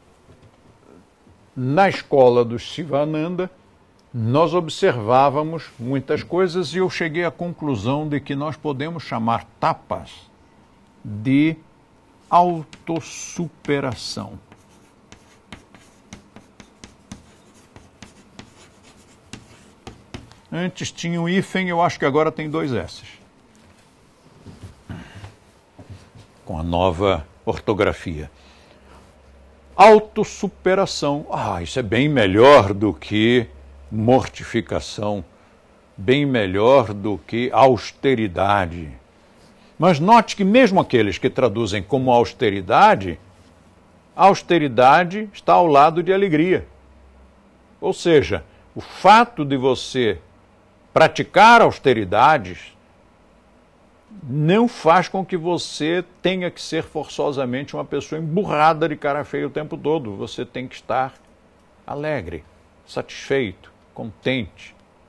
na escola do Shivananda, nós observávamos muitas coisas e eu cheguei à conclusão de que nós podemos chamar tapas de autossuperação. Antes tinha um hífen, eu acho que agora tem 2 S's. Com a nova ortografia. Autossuperação. Isso é bem melhor do que mortificação, bem melhor do que austeridade. Mas note que mesmo aqueles que traduzem como austeridade, a austeridade está ao lado de alegria. Ou seja, o fato de você praticar austeridades não faz com que você tenha que ser forçosamente uma pessoa emburrada de cara feia o tempo todo. Você tem que estar alegre, satisfeito, contente.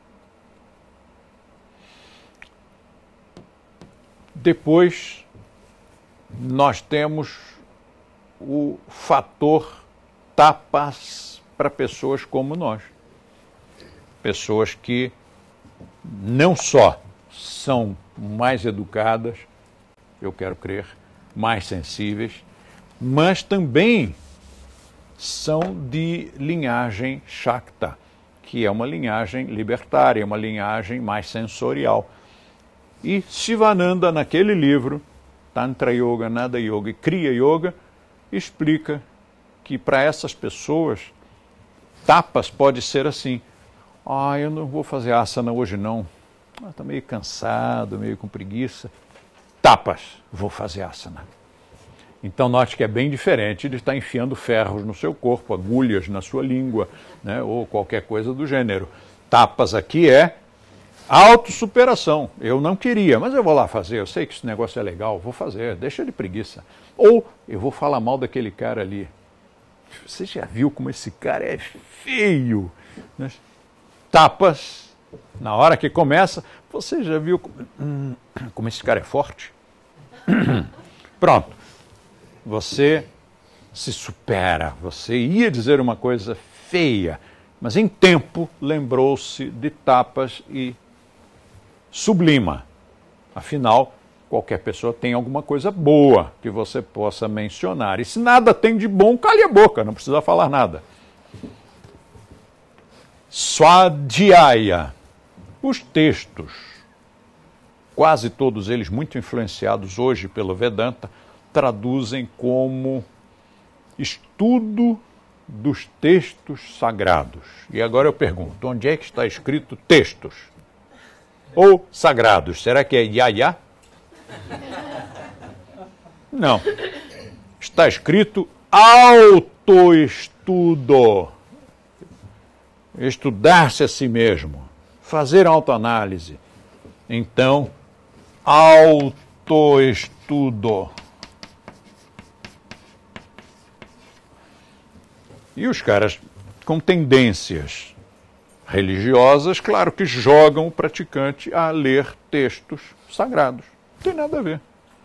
Depois, nós temos o fator tapas para pessoas como nós. Pessoas que não só são mais educadas, eu quero crer, mais sensíveis, mas também são de linhagem Shakta, que é uma linhagem libertária, uma linhagem mais sensorial. E Shivananda, naquele livro, Tantra Yoga, Nada Yoga e Kriya Yoga, explica que para essas pessoas, tapas pode ser assim: eu não vou fazer asana hoje não, estou meio cansado, meio com preguiça. Tapas, vou fazer asana. Então note que é bem diferente de estar enfiando ferros no seu corpo, agulhas na sua língua, né, ou qualquer coisa do gênero. Tapas aqui é autossuperação. Eu não queria, mas eu vou lá fazer, eu sei que esse negócio é legal, vou fazer, deixa de preguiça. Ou eu vou falar mal daquele cara ali. Você já viu como esse cara é feio? Né? Tapas, na hora que começa, você já viu como esse cara é forte? Pronto. Você se supera, você ia dizer uma coisa feia, mas em tempo lembrou-se de tapas e sublima. Afinal, qualquer pessoa tem alguma coisa boa que você possa mencionar. E se nada tem de bom, cale a boca, não precisa falar nada. Swadhyaya. Os textos, quase todos eles muito influenciados hoje pelo Vedanta, traduzem como estudo dos textos sagrados. E agora eu pergunto, onde é que está escrito textos? Ou sagrados? Será que é yaya? Não. Está escrito autoestudo. Estudar-se a si mesmo. Fazer autoanálise. Então, autoestudo. E os caras com tendências religiosas, claro que jogam o praticante a ler textos sagrados. Não tem nada a ver.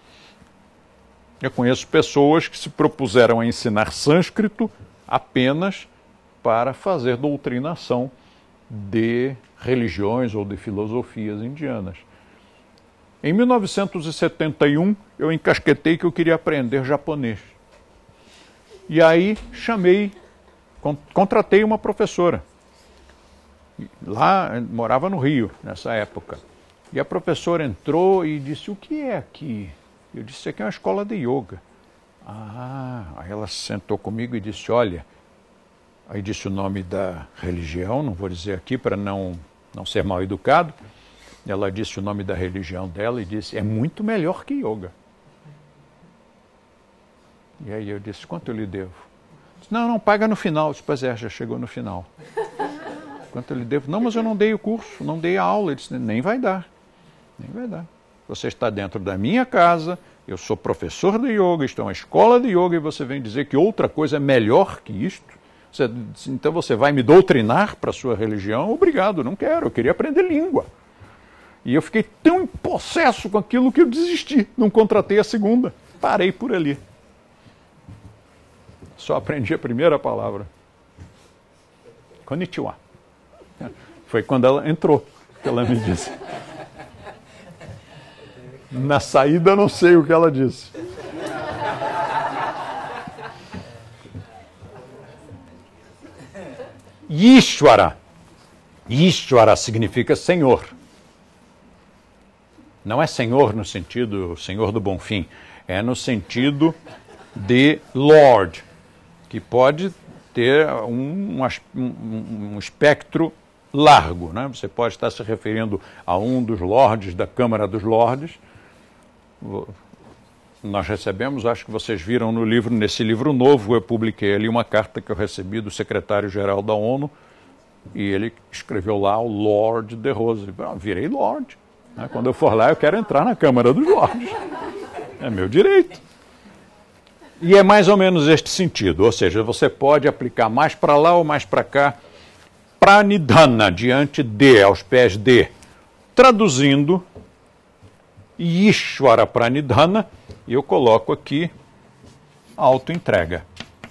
Eu conheço pessoas que se propuseram a ensinar sânscrito apenas para fazer doutrinação de religiões ou de filosofias indianas. Em 1971, eu encasquetei que eu queria aprender japonês. E aí contratei uma professora. Lá, morava no Rio, nessa época. E a professora entrou e disse, o que é aqui? Eu disse, aqui é uma escola de yoga. Aí ela sentou comigo e disse, olha, aí disse o nome da religião, não vou dizer aqui para não ser mal educado. Ela disse o nome da religião dela e disse, é muito melhor que yoga. E aí eu disse, quanto eu lhe devo? Disse, não, paga no final. Eu disse, pois é, já chegou no final. Quanto eu lhe devo? Não, mas eu não dei o curso, não dei a aula. Ele disse, nem vai dar. Você está dentro da minha casa, eu sou professor de yoga, estou em uma escola de yoga e você vem dizer que outra coisa é melhor que isto? Então você vai me doutrinar para a sua religião? Obrigado, não quero, eu queria aprender língua. E eu fiquei tão em possesso com aquilo que eu desisti, não contratei a segunda, parei por ali. Só aprendi a primeira palavra. Konnichiwa. Foi quando ela entrou que ela me disse. Na saída, não sei o que ela disse. Ishvara. Ishvara significa Senhor. Não é Senhor no sentido Senhor do Bom Fim. É no sentido de Lord, que pode ter um espectro largo, né? Você pode estar se referindo a um dos lordes da Câmara dos Lordes. Nós recebemos, acho que vocês viram no livro, nesse livro novo, eu publiquei ali uma carta que eu recebi do secretário-geral da ONU, e ele escreveu lá o Lord de Rose. Virei Lord. Né? Quando eu for lá, eu quero entrar na Câmara dos Lordes. É meu direito. E é mais ou menos este sentido, ou seja, você pode aplicar mais para lá ou mais para cá, pranidhana, diante de, aos pés de. Traduzindo, Ishvara pranidhana, e eu coloco aqui autoentrega.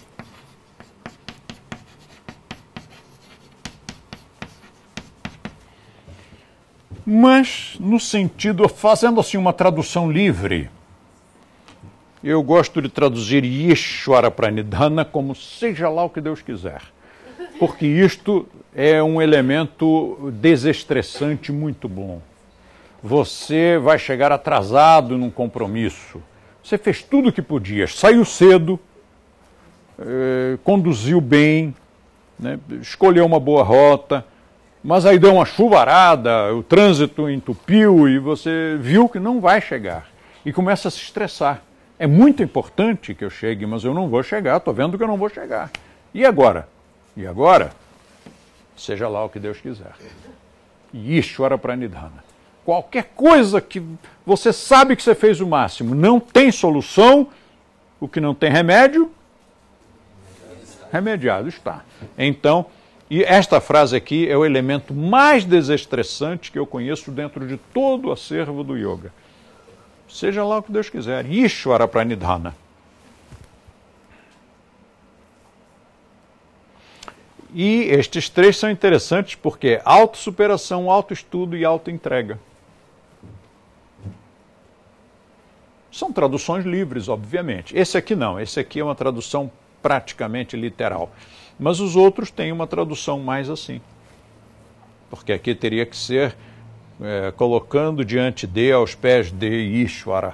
Mas, no sentido, fazendo assim uma tradução livre, eu gosto de traduzir Ishvara pranidhana como seja lá o que Deus quiser. Porque isto é um elemento desestressante muito bom. Você vai chegar atrasado num compromisso. Você fez tudo o que podia, saiu cedo, conduziu bem, né, escolheu uma boa rota, mas aí deu uma chuvarada, o trânsito entupiu e você viu que não vai chegar. E começa a se estressar. É muito importante que eu chegue, mas eu não vou chegar, estou vendo que eu não vou chegar. E agora? E agora? Seja lá o que Deus quiser. Ishvara pranidhana. Qualquer coisa que você sabe que você fez o máximo, não tem solução, o que não tem remédio, remediado está. Então, e esta frase aqui é o elemento mais desestressante que eu conheço dentro de todo o acervo do yoga. Seja lá o que Deus quiser. Ishvara pranidhana. E estes três são interessantes porque é autossuperação, autoestudo e autoentrega. traduções livres, obviamente. Esse aqui não, esse aqui é uma tradução praticamente literal. Mas os outros têm uma tradução mais assim. Porque aqui teria que ser colocando diante de, aos pés de Ishvara.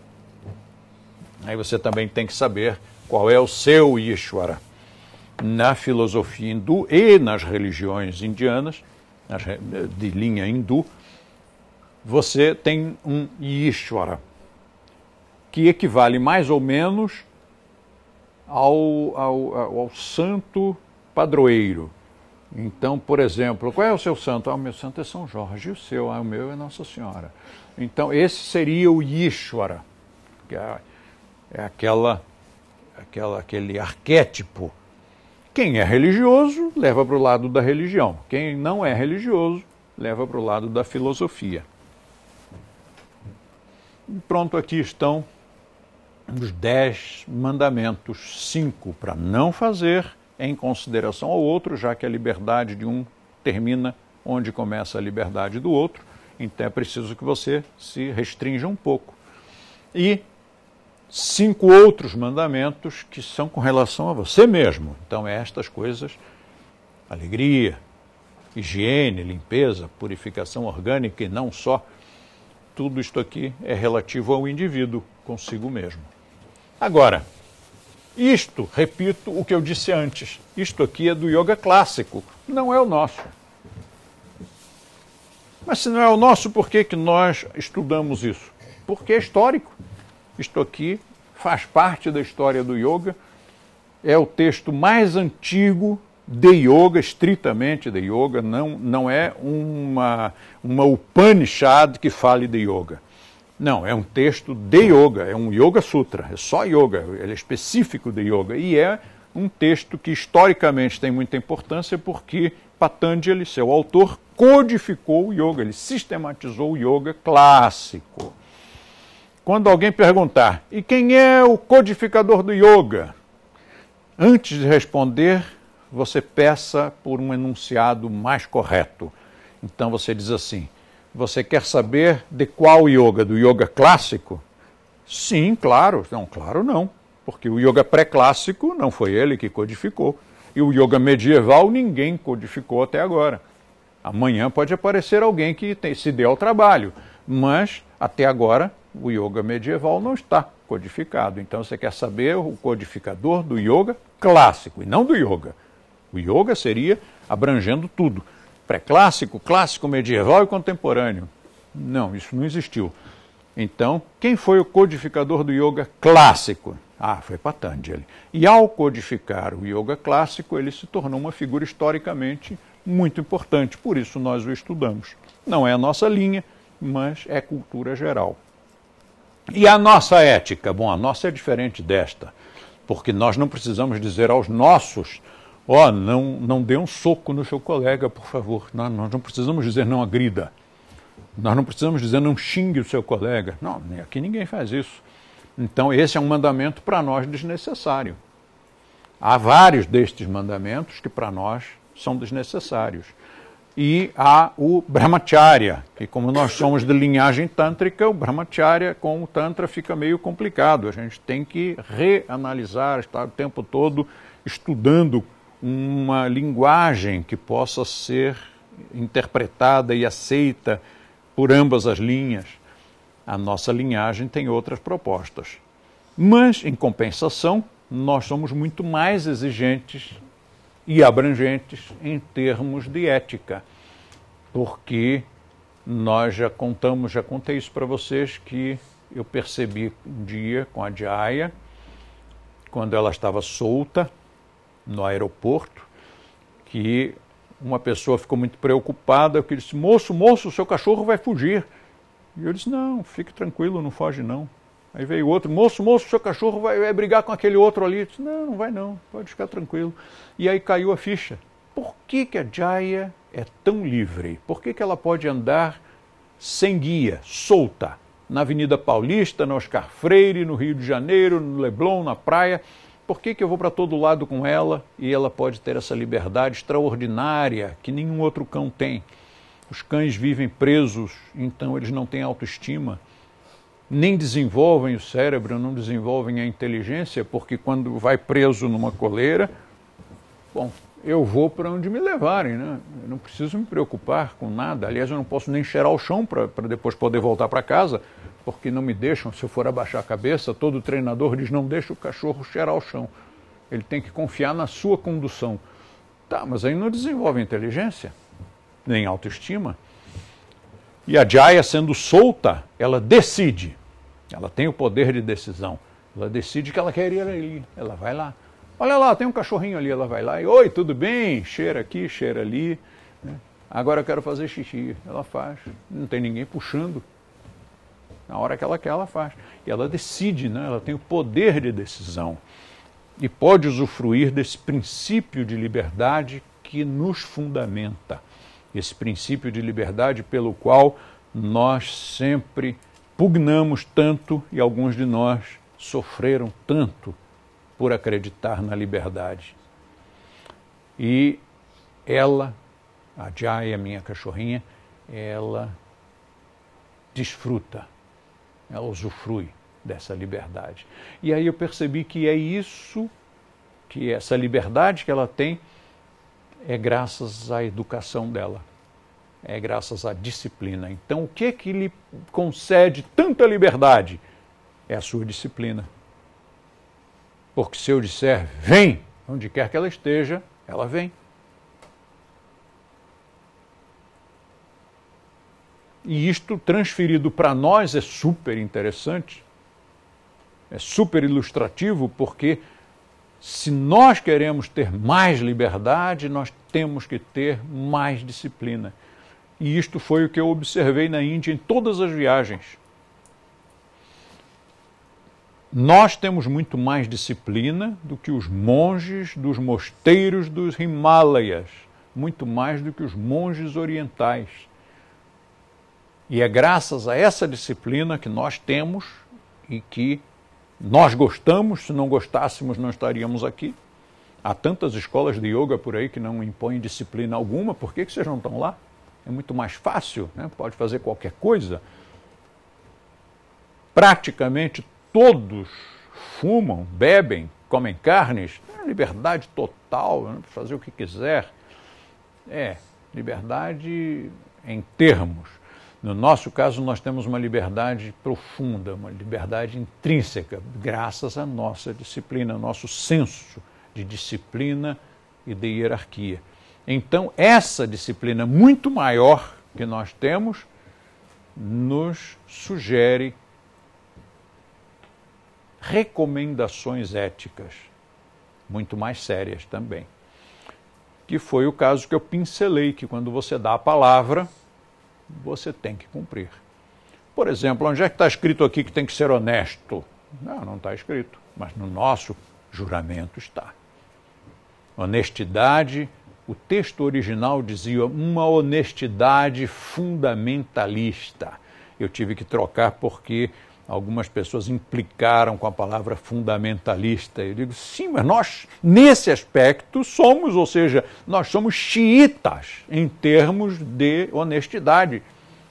Aí você também tem que saber qual é o seu Ishvara. Na filosofia hindu e nas religiões indianas, de linha hindu, você tem um Ishvara, que equivale mais ou menos ao santo padroeiro. Então, por exemplo, qual é o seu santo? O meu santo é São Jorge, e o seu? O meu é Nossa Senhora. Então, esse seria o Ishvara, que é aquele arquétipo. Quem é religioso, leva para o lado da religião. Quem não é religioso, leva para o lado da filosofia. E pronto, aqui estão os 10 mandamentos, 5 para não fazer, em consideração ao outro, já que a liberdade de um termina onde começa a liberdade do outro, então é preciso que você se restrinja um pouco. E 5 outros mandamentos que são com relação a você mesmo. Então, estas coisas, alegria, higiene, limpeza, purificação orgânica e não só, tudo isto aqui é relativo ao indivíduo consigo mesmo. Agora, isto, repito o que eu disse antes, isto aqui é do yoga clássico, não é o nosso. Mas se não é o nosso, por que nós estudamos isso? Porque é histórico. Isto aqui faz parte da história do yoga, é o texto mais antigo de yoga, estritamente de yoga, não é uma Upanishad que fale de yoga. Não, é um texto de yoga, é um Yoga Sutra, é só yoga, ele é específico de yoga. E é um texto que historicamente tem muita importância porque Patanjali, seu autor, codificou o yoga, ele sistematizou o yoga clássico. Quando alguém perguntar, e quem é o codificador do yoga? Antes de responder, você peça por um enunciado mais correto. Então você diz assim, você quer saber de qual yoga? Do yoga clássico? Sim, claro. Não, claro não. Porque o yoga pré-clássico não foi ele que codificou. E o yoga medieval ninguém codificou até agora. Amanhã pode aparecer alguém que se dê ao trabalho. Mas, até agora, o yoga medieval não está codificado. Então você quer saber o codificador do yoga clássico e não do yoga. O yoga seria abrangendo tudo. Pré-clássico, clássico, medieval e contemporâneo. Não, isso não existiu. Então, quem foi o codificador do yoga clássico? Foi Patanjali. E ao codificar o yoga clássico, ele se tornou uma figura historicamente muito importante. Por isso nós o estudamos. Não é a nossa linha, mas é cultura geral. E a nossa ética? Bom, a nossa é diferente desta, porque nós não precisamos dizer aos nossos, não dê um soco no seu colega, por favor. Nós não precisamos dizer não agrida. Nós não precisamos dizer não xingue o seu colega. Não, aqui ninguém faz isso. Então esse é um mandamento para nós desnecessário. Há vários destes mandamentos que para nós são desnecessários. E há o Brahmacharya, que como nós somos de linhagem tântrica, o Brahmacharya com o Tantra fica meio complicado. A gente tem que reanalisar, estar o tempo todo estudando uma linguagem que possa ser interpretada e aceita por ambas as linhas. A nossa linhagem tem outras propostas. Mas, em compensação, nós somos muito mais exigentes e abrangentes em termos de ética, porque nós já contei isso para vocês, que eu percebi um dia com a Jaya, quando ela estava solta no aeroporto, que uma pessoa ficou muito preocupada, que disse, moço, o seu cachorro vai fugir. E eu disse, não, fique tranquilo, não foge não. Aí veio outro, moço, o seu cachorro vai brigar com aquele outro ali. Eu disse, não vai não, pode ficar tranquilo. E aí caiu a ficha. Por que a Jaya é tão livre? Por que ela pode andar sem guia, solta, na Avenida Paulista, no Oscar Freire, no Rio de Janeiro, no Leblon, na praia? Por que eu vou para todo lado com ela e ela pode ter essa liberdade extraordinária que nenhum outro cão tem? Os cães vivem presos, então eles não têm autoestima. nem desenvolvem o cérebro, não desenvolvem a inteligência, porque quando vai preso numa coleira, bom, eu vou para onde me levarem, né? Eu não preciso me preocupar com nada. Aliás, eu não posso nem cheirar o chão para depois poder voltar para casa, porque não me deixam. Se eu for abaixar a cabeça, todo treinador diz, não deixa o cachorro cheirar o chão. Ele tem que confiar na sua condução. Tá, mas aí não desenvolve inteligência, nem autoestima. E a Jaya, sendo solta, ela decide. Ela tem o poder de decisão. Ela decide que ela quer ir ali. Ela vai lá. Olha lá, tem um cachorrinho ali. Ela vai lá e, oi, tudo bem? Cheira aqui, cheira ali. Agora eu quero fazer xixi. Ela faz. Não tem ninguém puxando. Na hora que ela quer, ela faz. E ela decide, né? Ela tem o poder de decisão. E pode usufruir desse princípio de liberdade que nos fundamenta. Esse princípio de liberdade pelo qual nós sempre pugnamos tanto e alguns de nós sofreram tanto por acreditar na liberdade. E ela, a Jaya, minha cachorrinha, ela desfruta, ela usufrui dessa liberdade. E aí eu percebi que é isso, que essa liberdade que ela tem é graças à educação dela, é graças à disciplina. Então o que lhe concede tanta liberdade? É a sua disciplina. Porque se eu disser, vem, onde quer que ela esteja, ela vem. E isto transferido para nós é super interessante, é super ilustrativo, porque se nós queremos ter mais liberdade, nós temos que ter mais disciplina. E isto foi o que eu observei na Índia em todas as viagens. Nós temos muito mais disciplina do que os monges dos mosteiros dos Himalaias, muito mais do que os monges orientais. E é graças a essa disciplina que nós temos e que nós gostamos. Se não gostássemos, não estaríamos aqui. Há tantas escolas de yoga por aí que não impõem disciplina alguma. Por que vocês não estão lá? É muito mais fácil, né? Pode fazer qualquer coisa. Praticamente todos fumam, bebem, comem carnes. É liberdade total, né? Fazer o que quiser. É, liberdade em termos. No nosso caso, nós temos uma liberdade profunda, uma liberdade intrínseca, graças à nossa disciplina, ao nosso senso de disciplina e de hierarquia. Então, essa disciplina muito maior que nós temos nos sugere recomendações éticas, muito mais sérias também. Que foi o caso que eu pincelei, que quando você dá a palavra, você tem que cumprir. Por exemplo, onde é que está escrito aqui que tem que ser honesto? Não está escrito, mas no nosso juramento está. Honestidade, o texto original dizia uma honestidade fundamentalista. Eu tive que trocar porque algumas pessoas implicaram com a palavra fundamentalista. Eu digo, sim, mas nós, nesse aspecto, somos, ou seja, nós somos xiitas em termos de honestidade.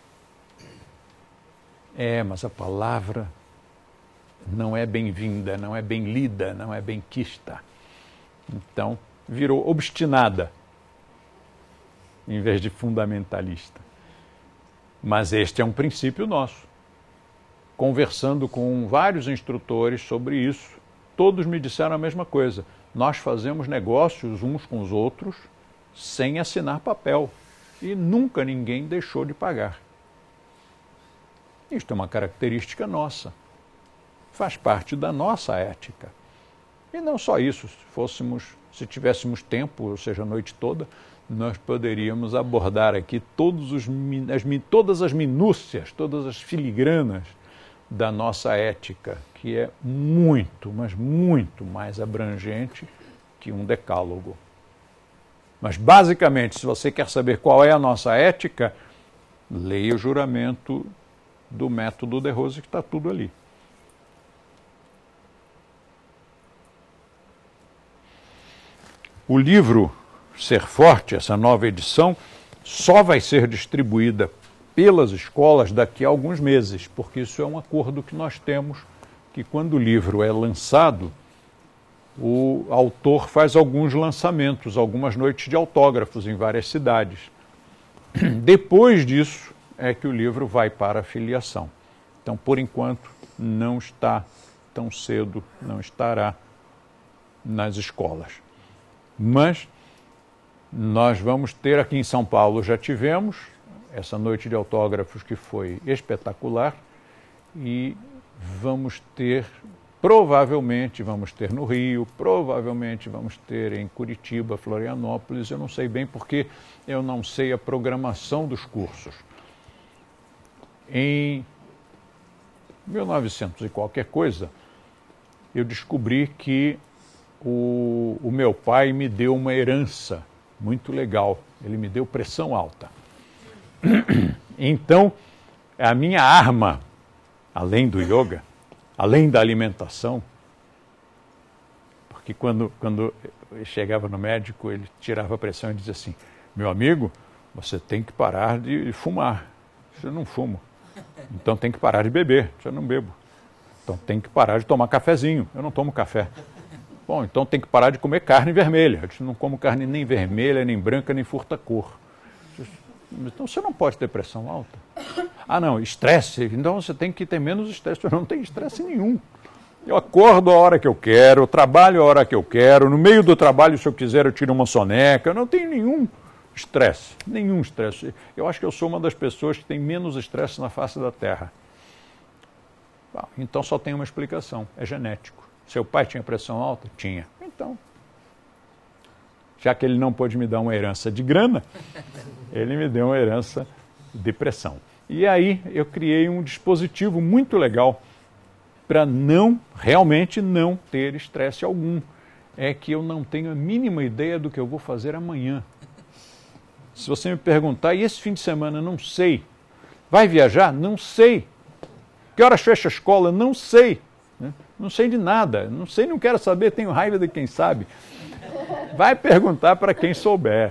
Mas a palavra não é bem-vinda, não é bem lida, não é bem quista. Então, virou obstinada, em vez de fundamentalista. Mas este é um princípio nosso. Conversando com vários instrutores sobre isso, todos me disseram a mesma coisa. Nós fazemos negócios uns com os outros sem assinar papel. E nunca ninguém deixou de pagar. Isto é uma característica nossa. Faz parte da nossa ética. E não só isso, se tivéssemos tempo, ou seja, a noite toda, nós poderíamos abordar aqui todas as minúcias, todas as filigranas da nossa ética, que é muito, mas muito mais abrangente que um decálogo. Mas, basicamente, se você quer saber qual é a nossa ética, leia o juramento do método de Rose, que está tudo ali. O livro Ser Forte, essa nova edição, só vai ser distribuída pelas escolas daqui a alguns meses, porque isso é um acordo que nós temos, que quando o livro é lançado, o autor faz alguns lançamentos, algumas noites de autógrafos em várias cidades. Depois disso é que o livro vai para a filiação. Então, por enquanto, não está tão cedo, não estará nas escolas. Mas nós vamos ter aqui em São Paulo, já tivemos essa noite de autógrafos que foi espetacular, e vamos ter, provavelmente vamos ter no Rio, provavelmente vamos ter em Curitiba, Florianópolis, eu não sei bem porque eu não sei a programação dos cursos. Em 1900 e qualquer coisa, eu descobri que o meu pai me deu uma herança muito legal. Ele me deu pressão alta. Então, a minha arma, além do yoga, além da alimentação, porque quando eu chegava no médico, ele tirava a pressão e dizia assim: meu amigo, você tem que parar de fumar. Eu não fumo. Então tem que parar de beber. Eu não bebo. Então tem que parar de tomar cafezinho. Eu não tomo café. Bom, então tem que parar de comer carne vermelha. Eu não como carne nem vermelha, nem branca, nem furta-cor. Então você não pode ter pressão alta. Ah, não, estresse. Então você tem que ter menos estresse. Eu não tenho estresse nenhum. Eu acordo a hora que eu quero, eu trabalho a hora que eu quero. No meio do trabalho, se eu quiser, eu tiro uma soneca. Eu não tenho nenhum estresse. Nenhum estresse. Eu acho que eu sou uma das pessoas que tem menos estresse na face da Terra. Então só tem uma explicação. É genético. Seu pai tinha pressão alta? Tinha. Então, já que ele não pôde me dar uma herança de grana, ele me deu uma herança de pressão. E aí eu criei um dispositivo muito legal para realmente não ter estresse algum. É que eu não tenho a mínima ideia do que eu vou fazer amanhã. Se você me perguntar, e esse fim de semana? Não sei. Vai viajar? Não sei. Que horas fecha a escola? Não sei. Não sei de nada. Não sei, não quero saber, tenho raiva de quem sabe. Vai perguntar para quem souber.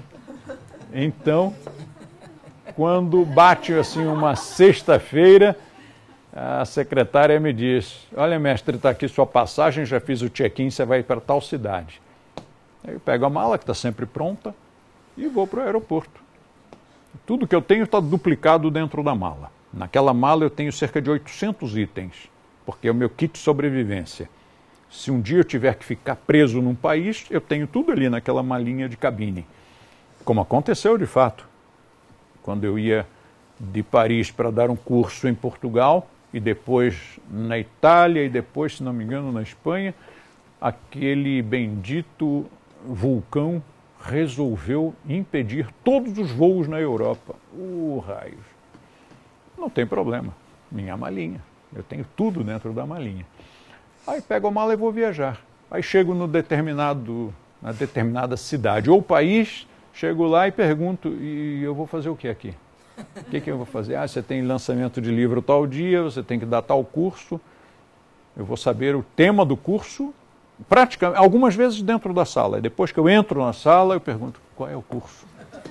Então, quando bate assim uma sexta-feira, a secretária me diz: olha, mestre, está aqui sua passagem, já fiz o check-in, você vai para tal cidade. Aí eu pego a mala, que está sempre pronta, e vou para o aeroporto. Tudo que eu tenho está duplicado dentro da mala. Naquela mala eu tenho cerca de 800 itens, porque é o meu kit de sobrevivência. Se um dia eu tiver que ficar preso num país, eu tenho tudo ali naquela malinha de cabine. Como aconteceu de fato. Quando eu ia de Paris para dar um curso em Portugal, e depois na Itália, e depois, se não me engano, na Espanha, aquele bendito vulcão resolveu impedir todos os voos na Europa. Raios. Não tem problema. Minha malinha. Eu tenho tudo dentro da malinha. Aí pego a mala e vou viajar. Aí chego na determinada cidade ou país, chego lá e pergunto: e eu vou fazer o que aqui? O que eu vou fazer? Ah, você tem lançamento de livro tal dia, você tem que dar tal curso. Eu vou saber o tema do curso, praticamente, algumas vezes dentro da sala. E depois que eu entro na sala, eu pergunto: qual é o curso?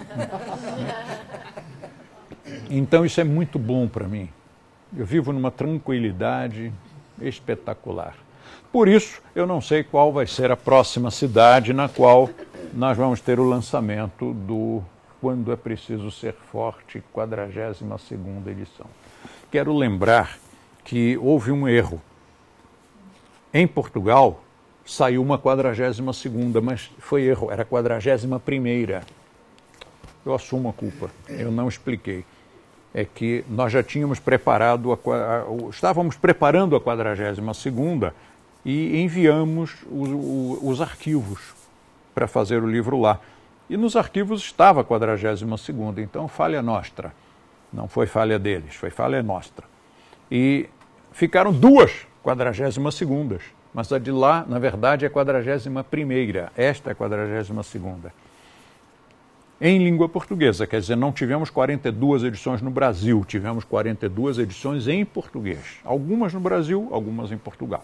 Então isso é muito bom para mim. Eu vivo numa tranquilidade espetacular. Por isso, eu não sei qual vai ser a próxima cidade na qual nós vamos ter o lançamento do Quando é Preciso Ser Forte, 42ª edição. Quero lembrar que houve um erro. Em Portugal, saiu uma 42ª, mas foi erro, era a 41ª. Eu assumo a culpa, eu não expliquei. É que nós já tínhamos preparado, estávamos preparando a 42ª e enviamos os arquivos para fazer o livro lá. E nos arquivos estava a 42ª, então falha nossa. Não foi falha deles, foi falha nossa. E ficaram duas 42ª, mas a de lá, na verdade, é a 41ª. Esta é a 42ª. Em língua portuguesa, quer dizer, não tivemos 42 edições no Brasil, tivemos 42 edições em português. Algumas no Brasil, algumas em Portugal.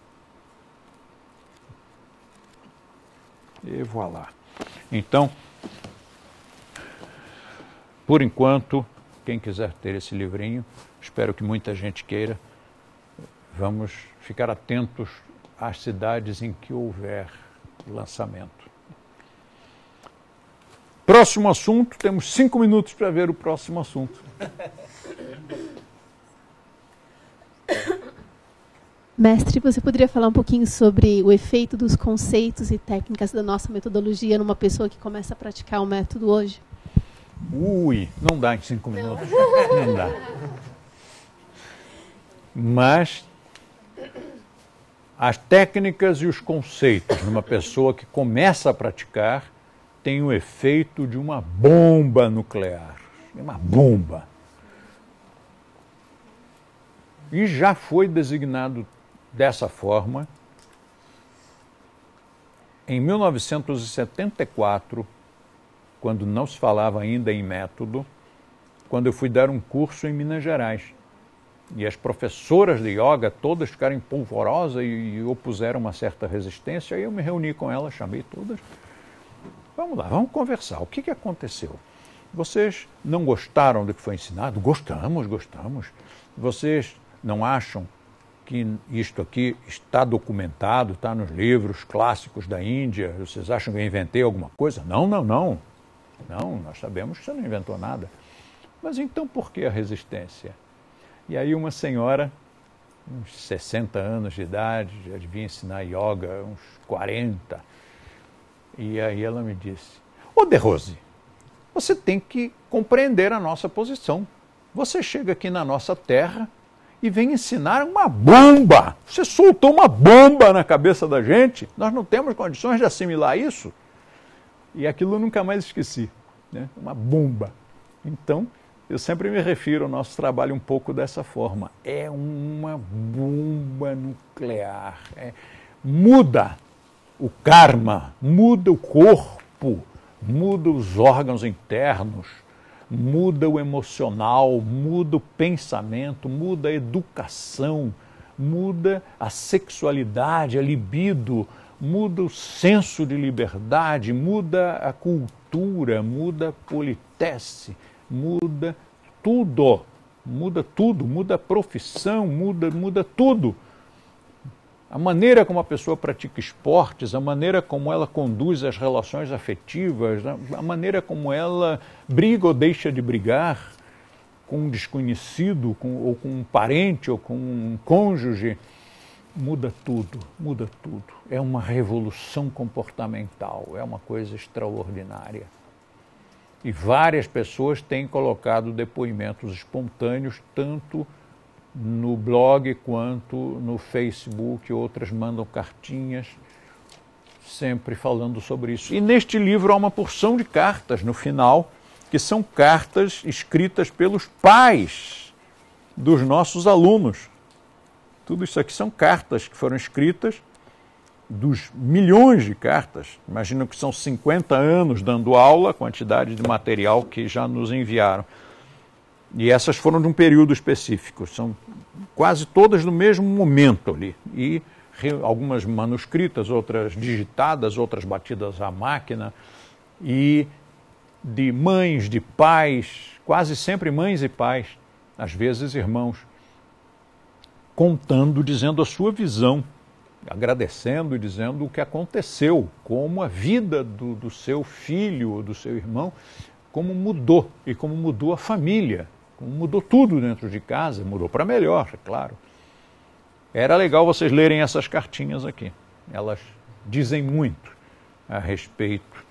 E voilà. Então, por enquanto, quem quiser ter esse livrinho, espero que muita gente queira. Vamos ficar atentos às cidades em que houver lançamento. Próximo assunto, temos 5 minutos para ver o próximo assunto. Mestre, você poderia falar um pouquinho sobre o efeito dos conceitos e técnicas da nossa metodologia numa pessoa que começa a praticar o método hoje? Não dá em 5 minutos. Não dá. Mas as técnicas e os conceitos numa pessoa que começa a praticar têm o efeito de uma bomba nuclear. Uma bomba. E já foi designado dessa forma em 1974, quando não se falava ainda em método, quando eu fui dar um curso em Minas Gerais. E as professoras de yoga todas ficaram polvorosas e opuseram uma certa resistência. Aí eu me reuni com elas, chamei todas. Vamos lá, vamos conversar. O que aconteceu? Vocês não gostaram do que foi ensinado? Gostamos. Vocês não acham que isto aqui está documentado, está nos livros clássicos da Índia? Vocês acham que eu inventei alguma coisa? Não. Não, nós sabemos que você não inventou nada. Mas então por que a resistência? E aí uma senhora, uns 60 anos de idade, já devia ensinar yoga, uns 40. E aí ela me disse, De Rose, você tem que compreender a nossa posição. Você chega aqui na nossa terra e vem ensinar uma bomba. Você soltou uma bomba na cabeça da gente. Nós não temos condições de assimilar isso. E aquilo eu nunca mais esqueci, né? Uma bomba. Então, eu sempre me refiro ao nosso trabalho um pouco dessa forma. É uma bomba nuclear. Muda o karma, muda o corpo, muda os órgãos internos, muda o emocional, muda o pensamento, muda a educação, muda a sexualidade, a libido, muda o senso de liberdade, muda a cultura, muda a politesse, muda tudo, muda a profissão, muda tudo. A maneira como a pessoa pratica esportes, a maneira como ela conduz as relações afetivas, a maneira como ela briga ou deixa de brigar com um desconhecido, ou com um parente, ou com um cônjuge, muda tudo. É uma revolução comportamental, é uma coisa extraordinária. E várias pessoas têm colocado depoimentos espontâneos, tanto no blog quanto no Facebook, outras mandam cartinhas, sempre falando sobre isso. E neste livro há uma porção de cartas no final, que são cartas escritas pelos pais dos nossos alunos. Tudo isso aqui são cartas que foram escritas, dos milhões de cartas, imagino que são 50 anos dando aula, a quantidade de material que já nos enviaram. E essas foram de um período específico, são quase todas no mesmo momento ali. E algumas manuscritas, outras digitadas, outras batidas à máquina. E de mães, de pais, quase sempre mães e pais, às vezes irmãos, contando, dizendo a sua visão, agradecendo e dizendo o que aconteceu, como a vida do seu filho, do seu irmão, como mudou, e como mudou a família. Mudou tudo dentro de casa, mudou para melhor, é claro. Era legal vocês lerem essas cartinhas aqui. Elas dizem muito a respeito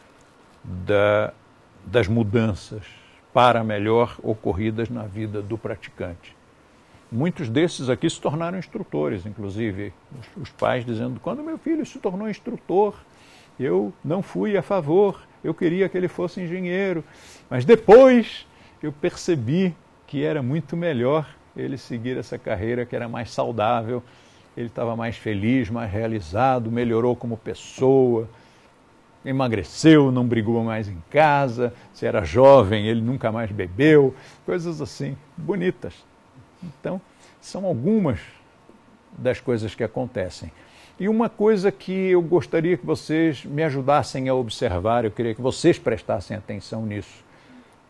das mudanças para melhor ocorridas na vida do praticante. Muitos desses aqui se tornaram instrutores, inclusive os pais dizendo, quando meu filho se tornou instrutor, eu não fui a favor, eu queria que ele fosse engenheiro, mas depois eu percebi que era muito melhor ele seguir essa carreira que era mais saudável, ele estava mais feliz, mais realizado, melhorou como pessoa, emagreceu, não brigou mais em casa, se era jovem ele nunca mais bebeu, coisas assim, bonitas. Então, são algumas das coisas que acontecem. E uma coisa que eu gostaria que vocês me ajudassem a observar, eu queria que vocês prestassem atenção nisso,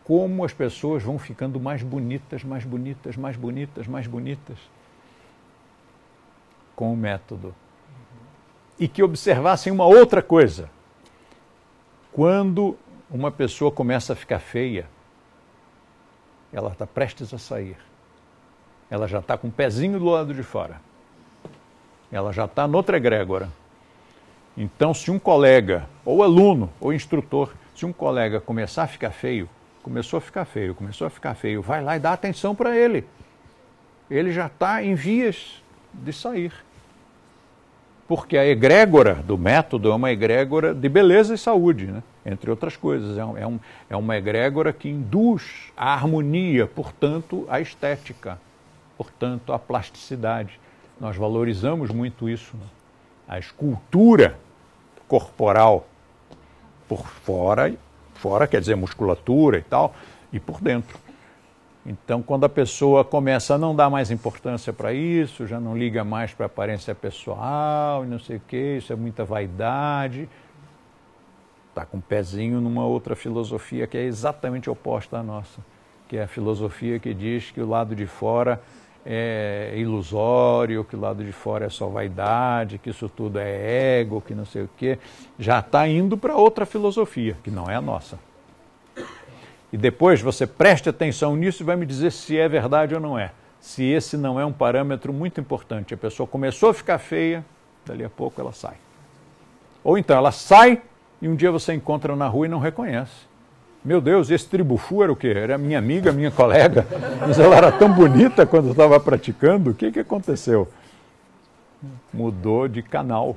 como as pessoas vão ficando mais bonitas, mais bonitas, mais bonitas, mais bonitas com o método. E que observassem uma outra coisa. Quando uma pessoa começa a ficar feia, ela está prestes a sair. Ela já está com o pezinho do lado de fora. Ela já está noutra egrégora. Então, se um colega, ou aluno, ou instrutor, se um colega começar a ficar feio, começou a ficar feio, vai lá e dá atenção para ele. Ele já está em vias de sair. Porque a egrégora do método é uma egrégora de beleza e saúde, né? Entre outras coisas. É uma egrégora que induz a harmonia, portanto, a estética, portanto, a plasticidade. Nós valorizamos muito isso, né? A escultura corporal por fora quer dizer musculatura e tal, e por dentro. Então, quando a pessoa começa a não dar mais importância para isso, já não liga mais para a aparência pessoal, e não sei o que, isso é muita vaidade, está com um pezinho numa outra filosofia que é exatamente oposta à nossa, que é a filosofia que diz que o lado de fora é ilusório, que o lado de fora é só vaidade, que isso tudo é ego, que não sei o quê, já está indo para outra filosofia, que não é a nossa. E depois você preste atenção nisso e vai me dizer se é verdade ou não é. Se esse não é um parâmetro muito importante. A pessoa começou a ficar feia, dali a pouco ela sai. Ou então ela sai e um dia você encontra na rua e não reconhece. Meu Deus, esse tribufu era o quê? Era minha amiga, minha colega, mas ela era tão bonita quando estava praticando. O que aconteceu? Mudou de canal.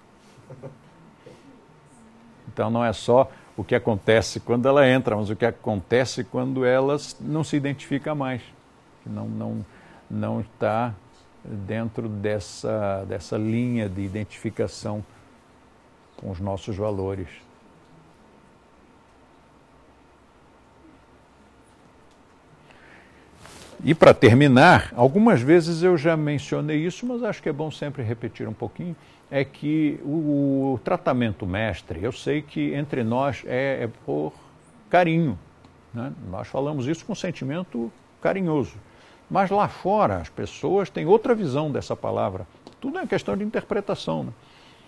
Então não é só o que acontece quando ela entra, mas o que acontece quando ela não se identifica mais. Não está dentro dessa linha de identificação com os nossos valores. E para terminar, algumas vezes eu já mencionei isso, mas acho que é bom sempre repetir um pouquinho, é que o tratamento mestre, eu sei que entre nós é por carinho, né? Nós falamos isso com sentimento carinhoso, mas lá fora as pessoas têm outra visão dessa palavra, tudo é questão de interpretação, né?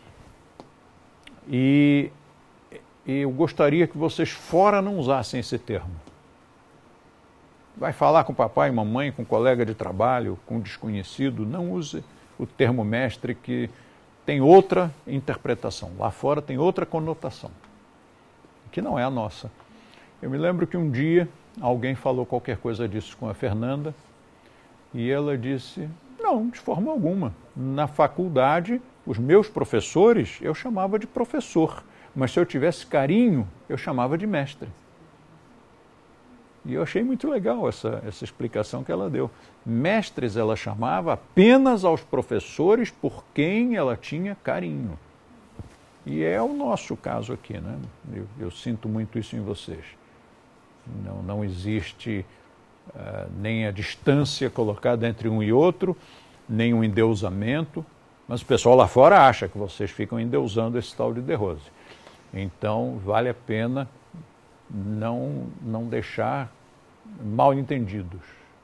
E eu gostaria que vocês fora não usassem esse termo. Vai falar com papai e mamãe, com colega de trabalho, com desconhecido, não use o termo mestre, que tem outra interpretação. Lá fora tem outra conotação, que não é a nossa. Eu me lembro que um dia alguém falou qualquer coisa disso com a Fernanda e ela disse, não, de forma alguma. Na faculdade, os meus professores eu chamava de professor, mas se eu tivesse carinho, eu chamava de mestre. E eu achei muito legal essa explicação que ela deu. Mestres ela chamava apenas aos professores por quem ela tinha carinho. E é o nosso caso aqui, né? Eu sinto muito isso em vocês. Não existe nem a distância colocada entre um e outro, nem um endeusamento, mas o pessoal lá fora acha que vocês ficam endeusando esse tal de De Rose. Então, vale a pena não deixar mal entendidos.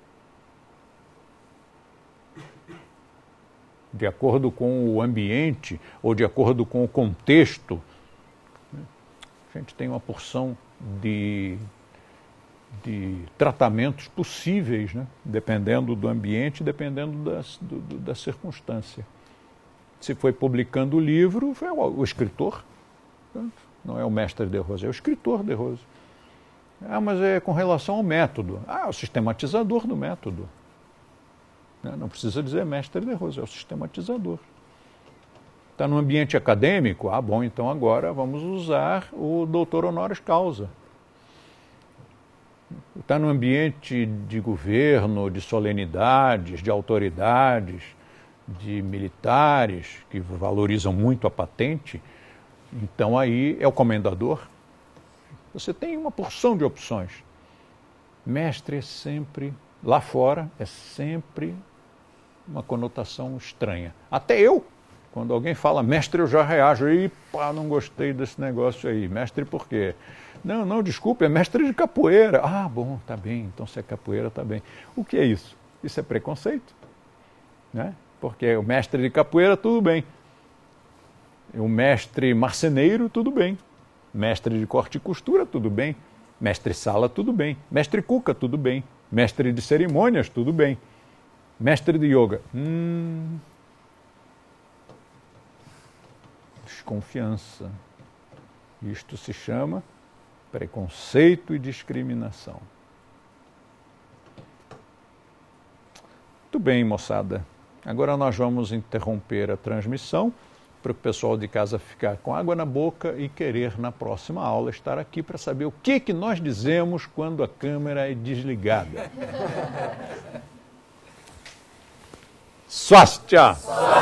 De acordo com o ambiente ou de acordo com o contexto, a gente tem uma porção de tratamentos possíveis, né? Dependendo do ambiente, dependendo da circunstância. Se foi publicando o livro, foi o escritor, não é o mestre De Rose, é o escritor De Rose. Mas é com relação ao método. O sistematizador do método. Não precisa dizer mestre De Rose, é o sistematizador. Está no ambiente acadêmico? Bom, então agora vamos usar o doutor honoris causa. Está no ambiente de governo, de solenidades, de autoridades, de militares, que valorizam muito a patente, então aí é o comendador. Você tem uma porção de opções. Mestre é sempre, lá fora, é sempre uma conotação estranha. Até eu, Quando alguém fala mestre, eu já reajo. Ih, pá, não gostei desse negócio aí. Mestre por quê? Não, desculpe, é mestre de capoeira. Ah, bom, tá bem, então se é capoeira, tá bem. O que é isso? Isso é preconceito, né? Porque o mestre de capoeira, tudo bem. O mestre marceneiro, tudo bem. Mestre de corte e costura, tudo bem. Mestre sala, tudo bem. Mestre cuca, tudo bem. Mestre de cerimônias, tudo bem. Mestre de yoga, desconfiança. Isto se chama preconceito e discriminação. Muito bem, moçada. Agora nós vamos interromper a transmissão para o pessoal de casa ficar com água na boca e querer, na próxima aula, estar aqui para saber o que nós dizemos quando a câmera é desligada. Swastika!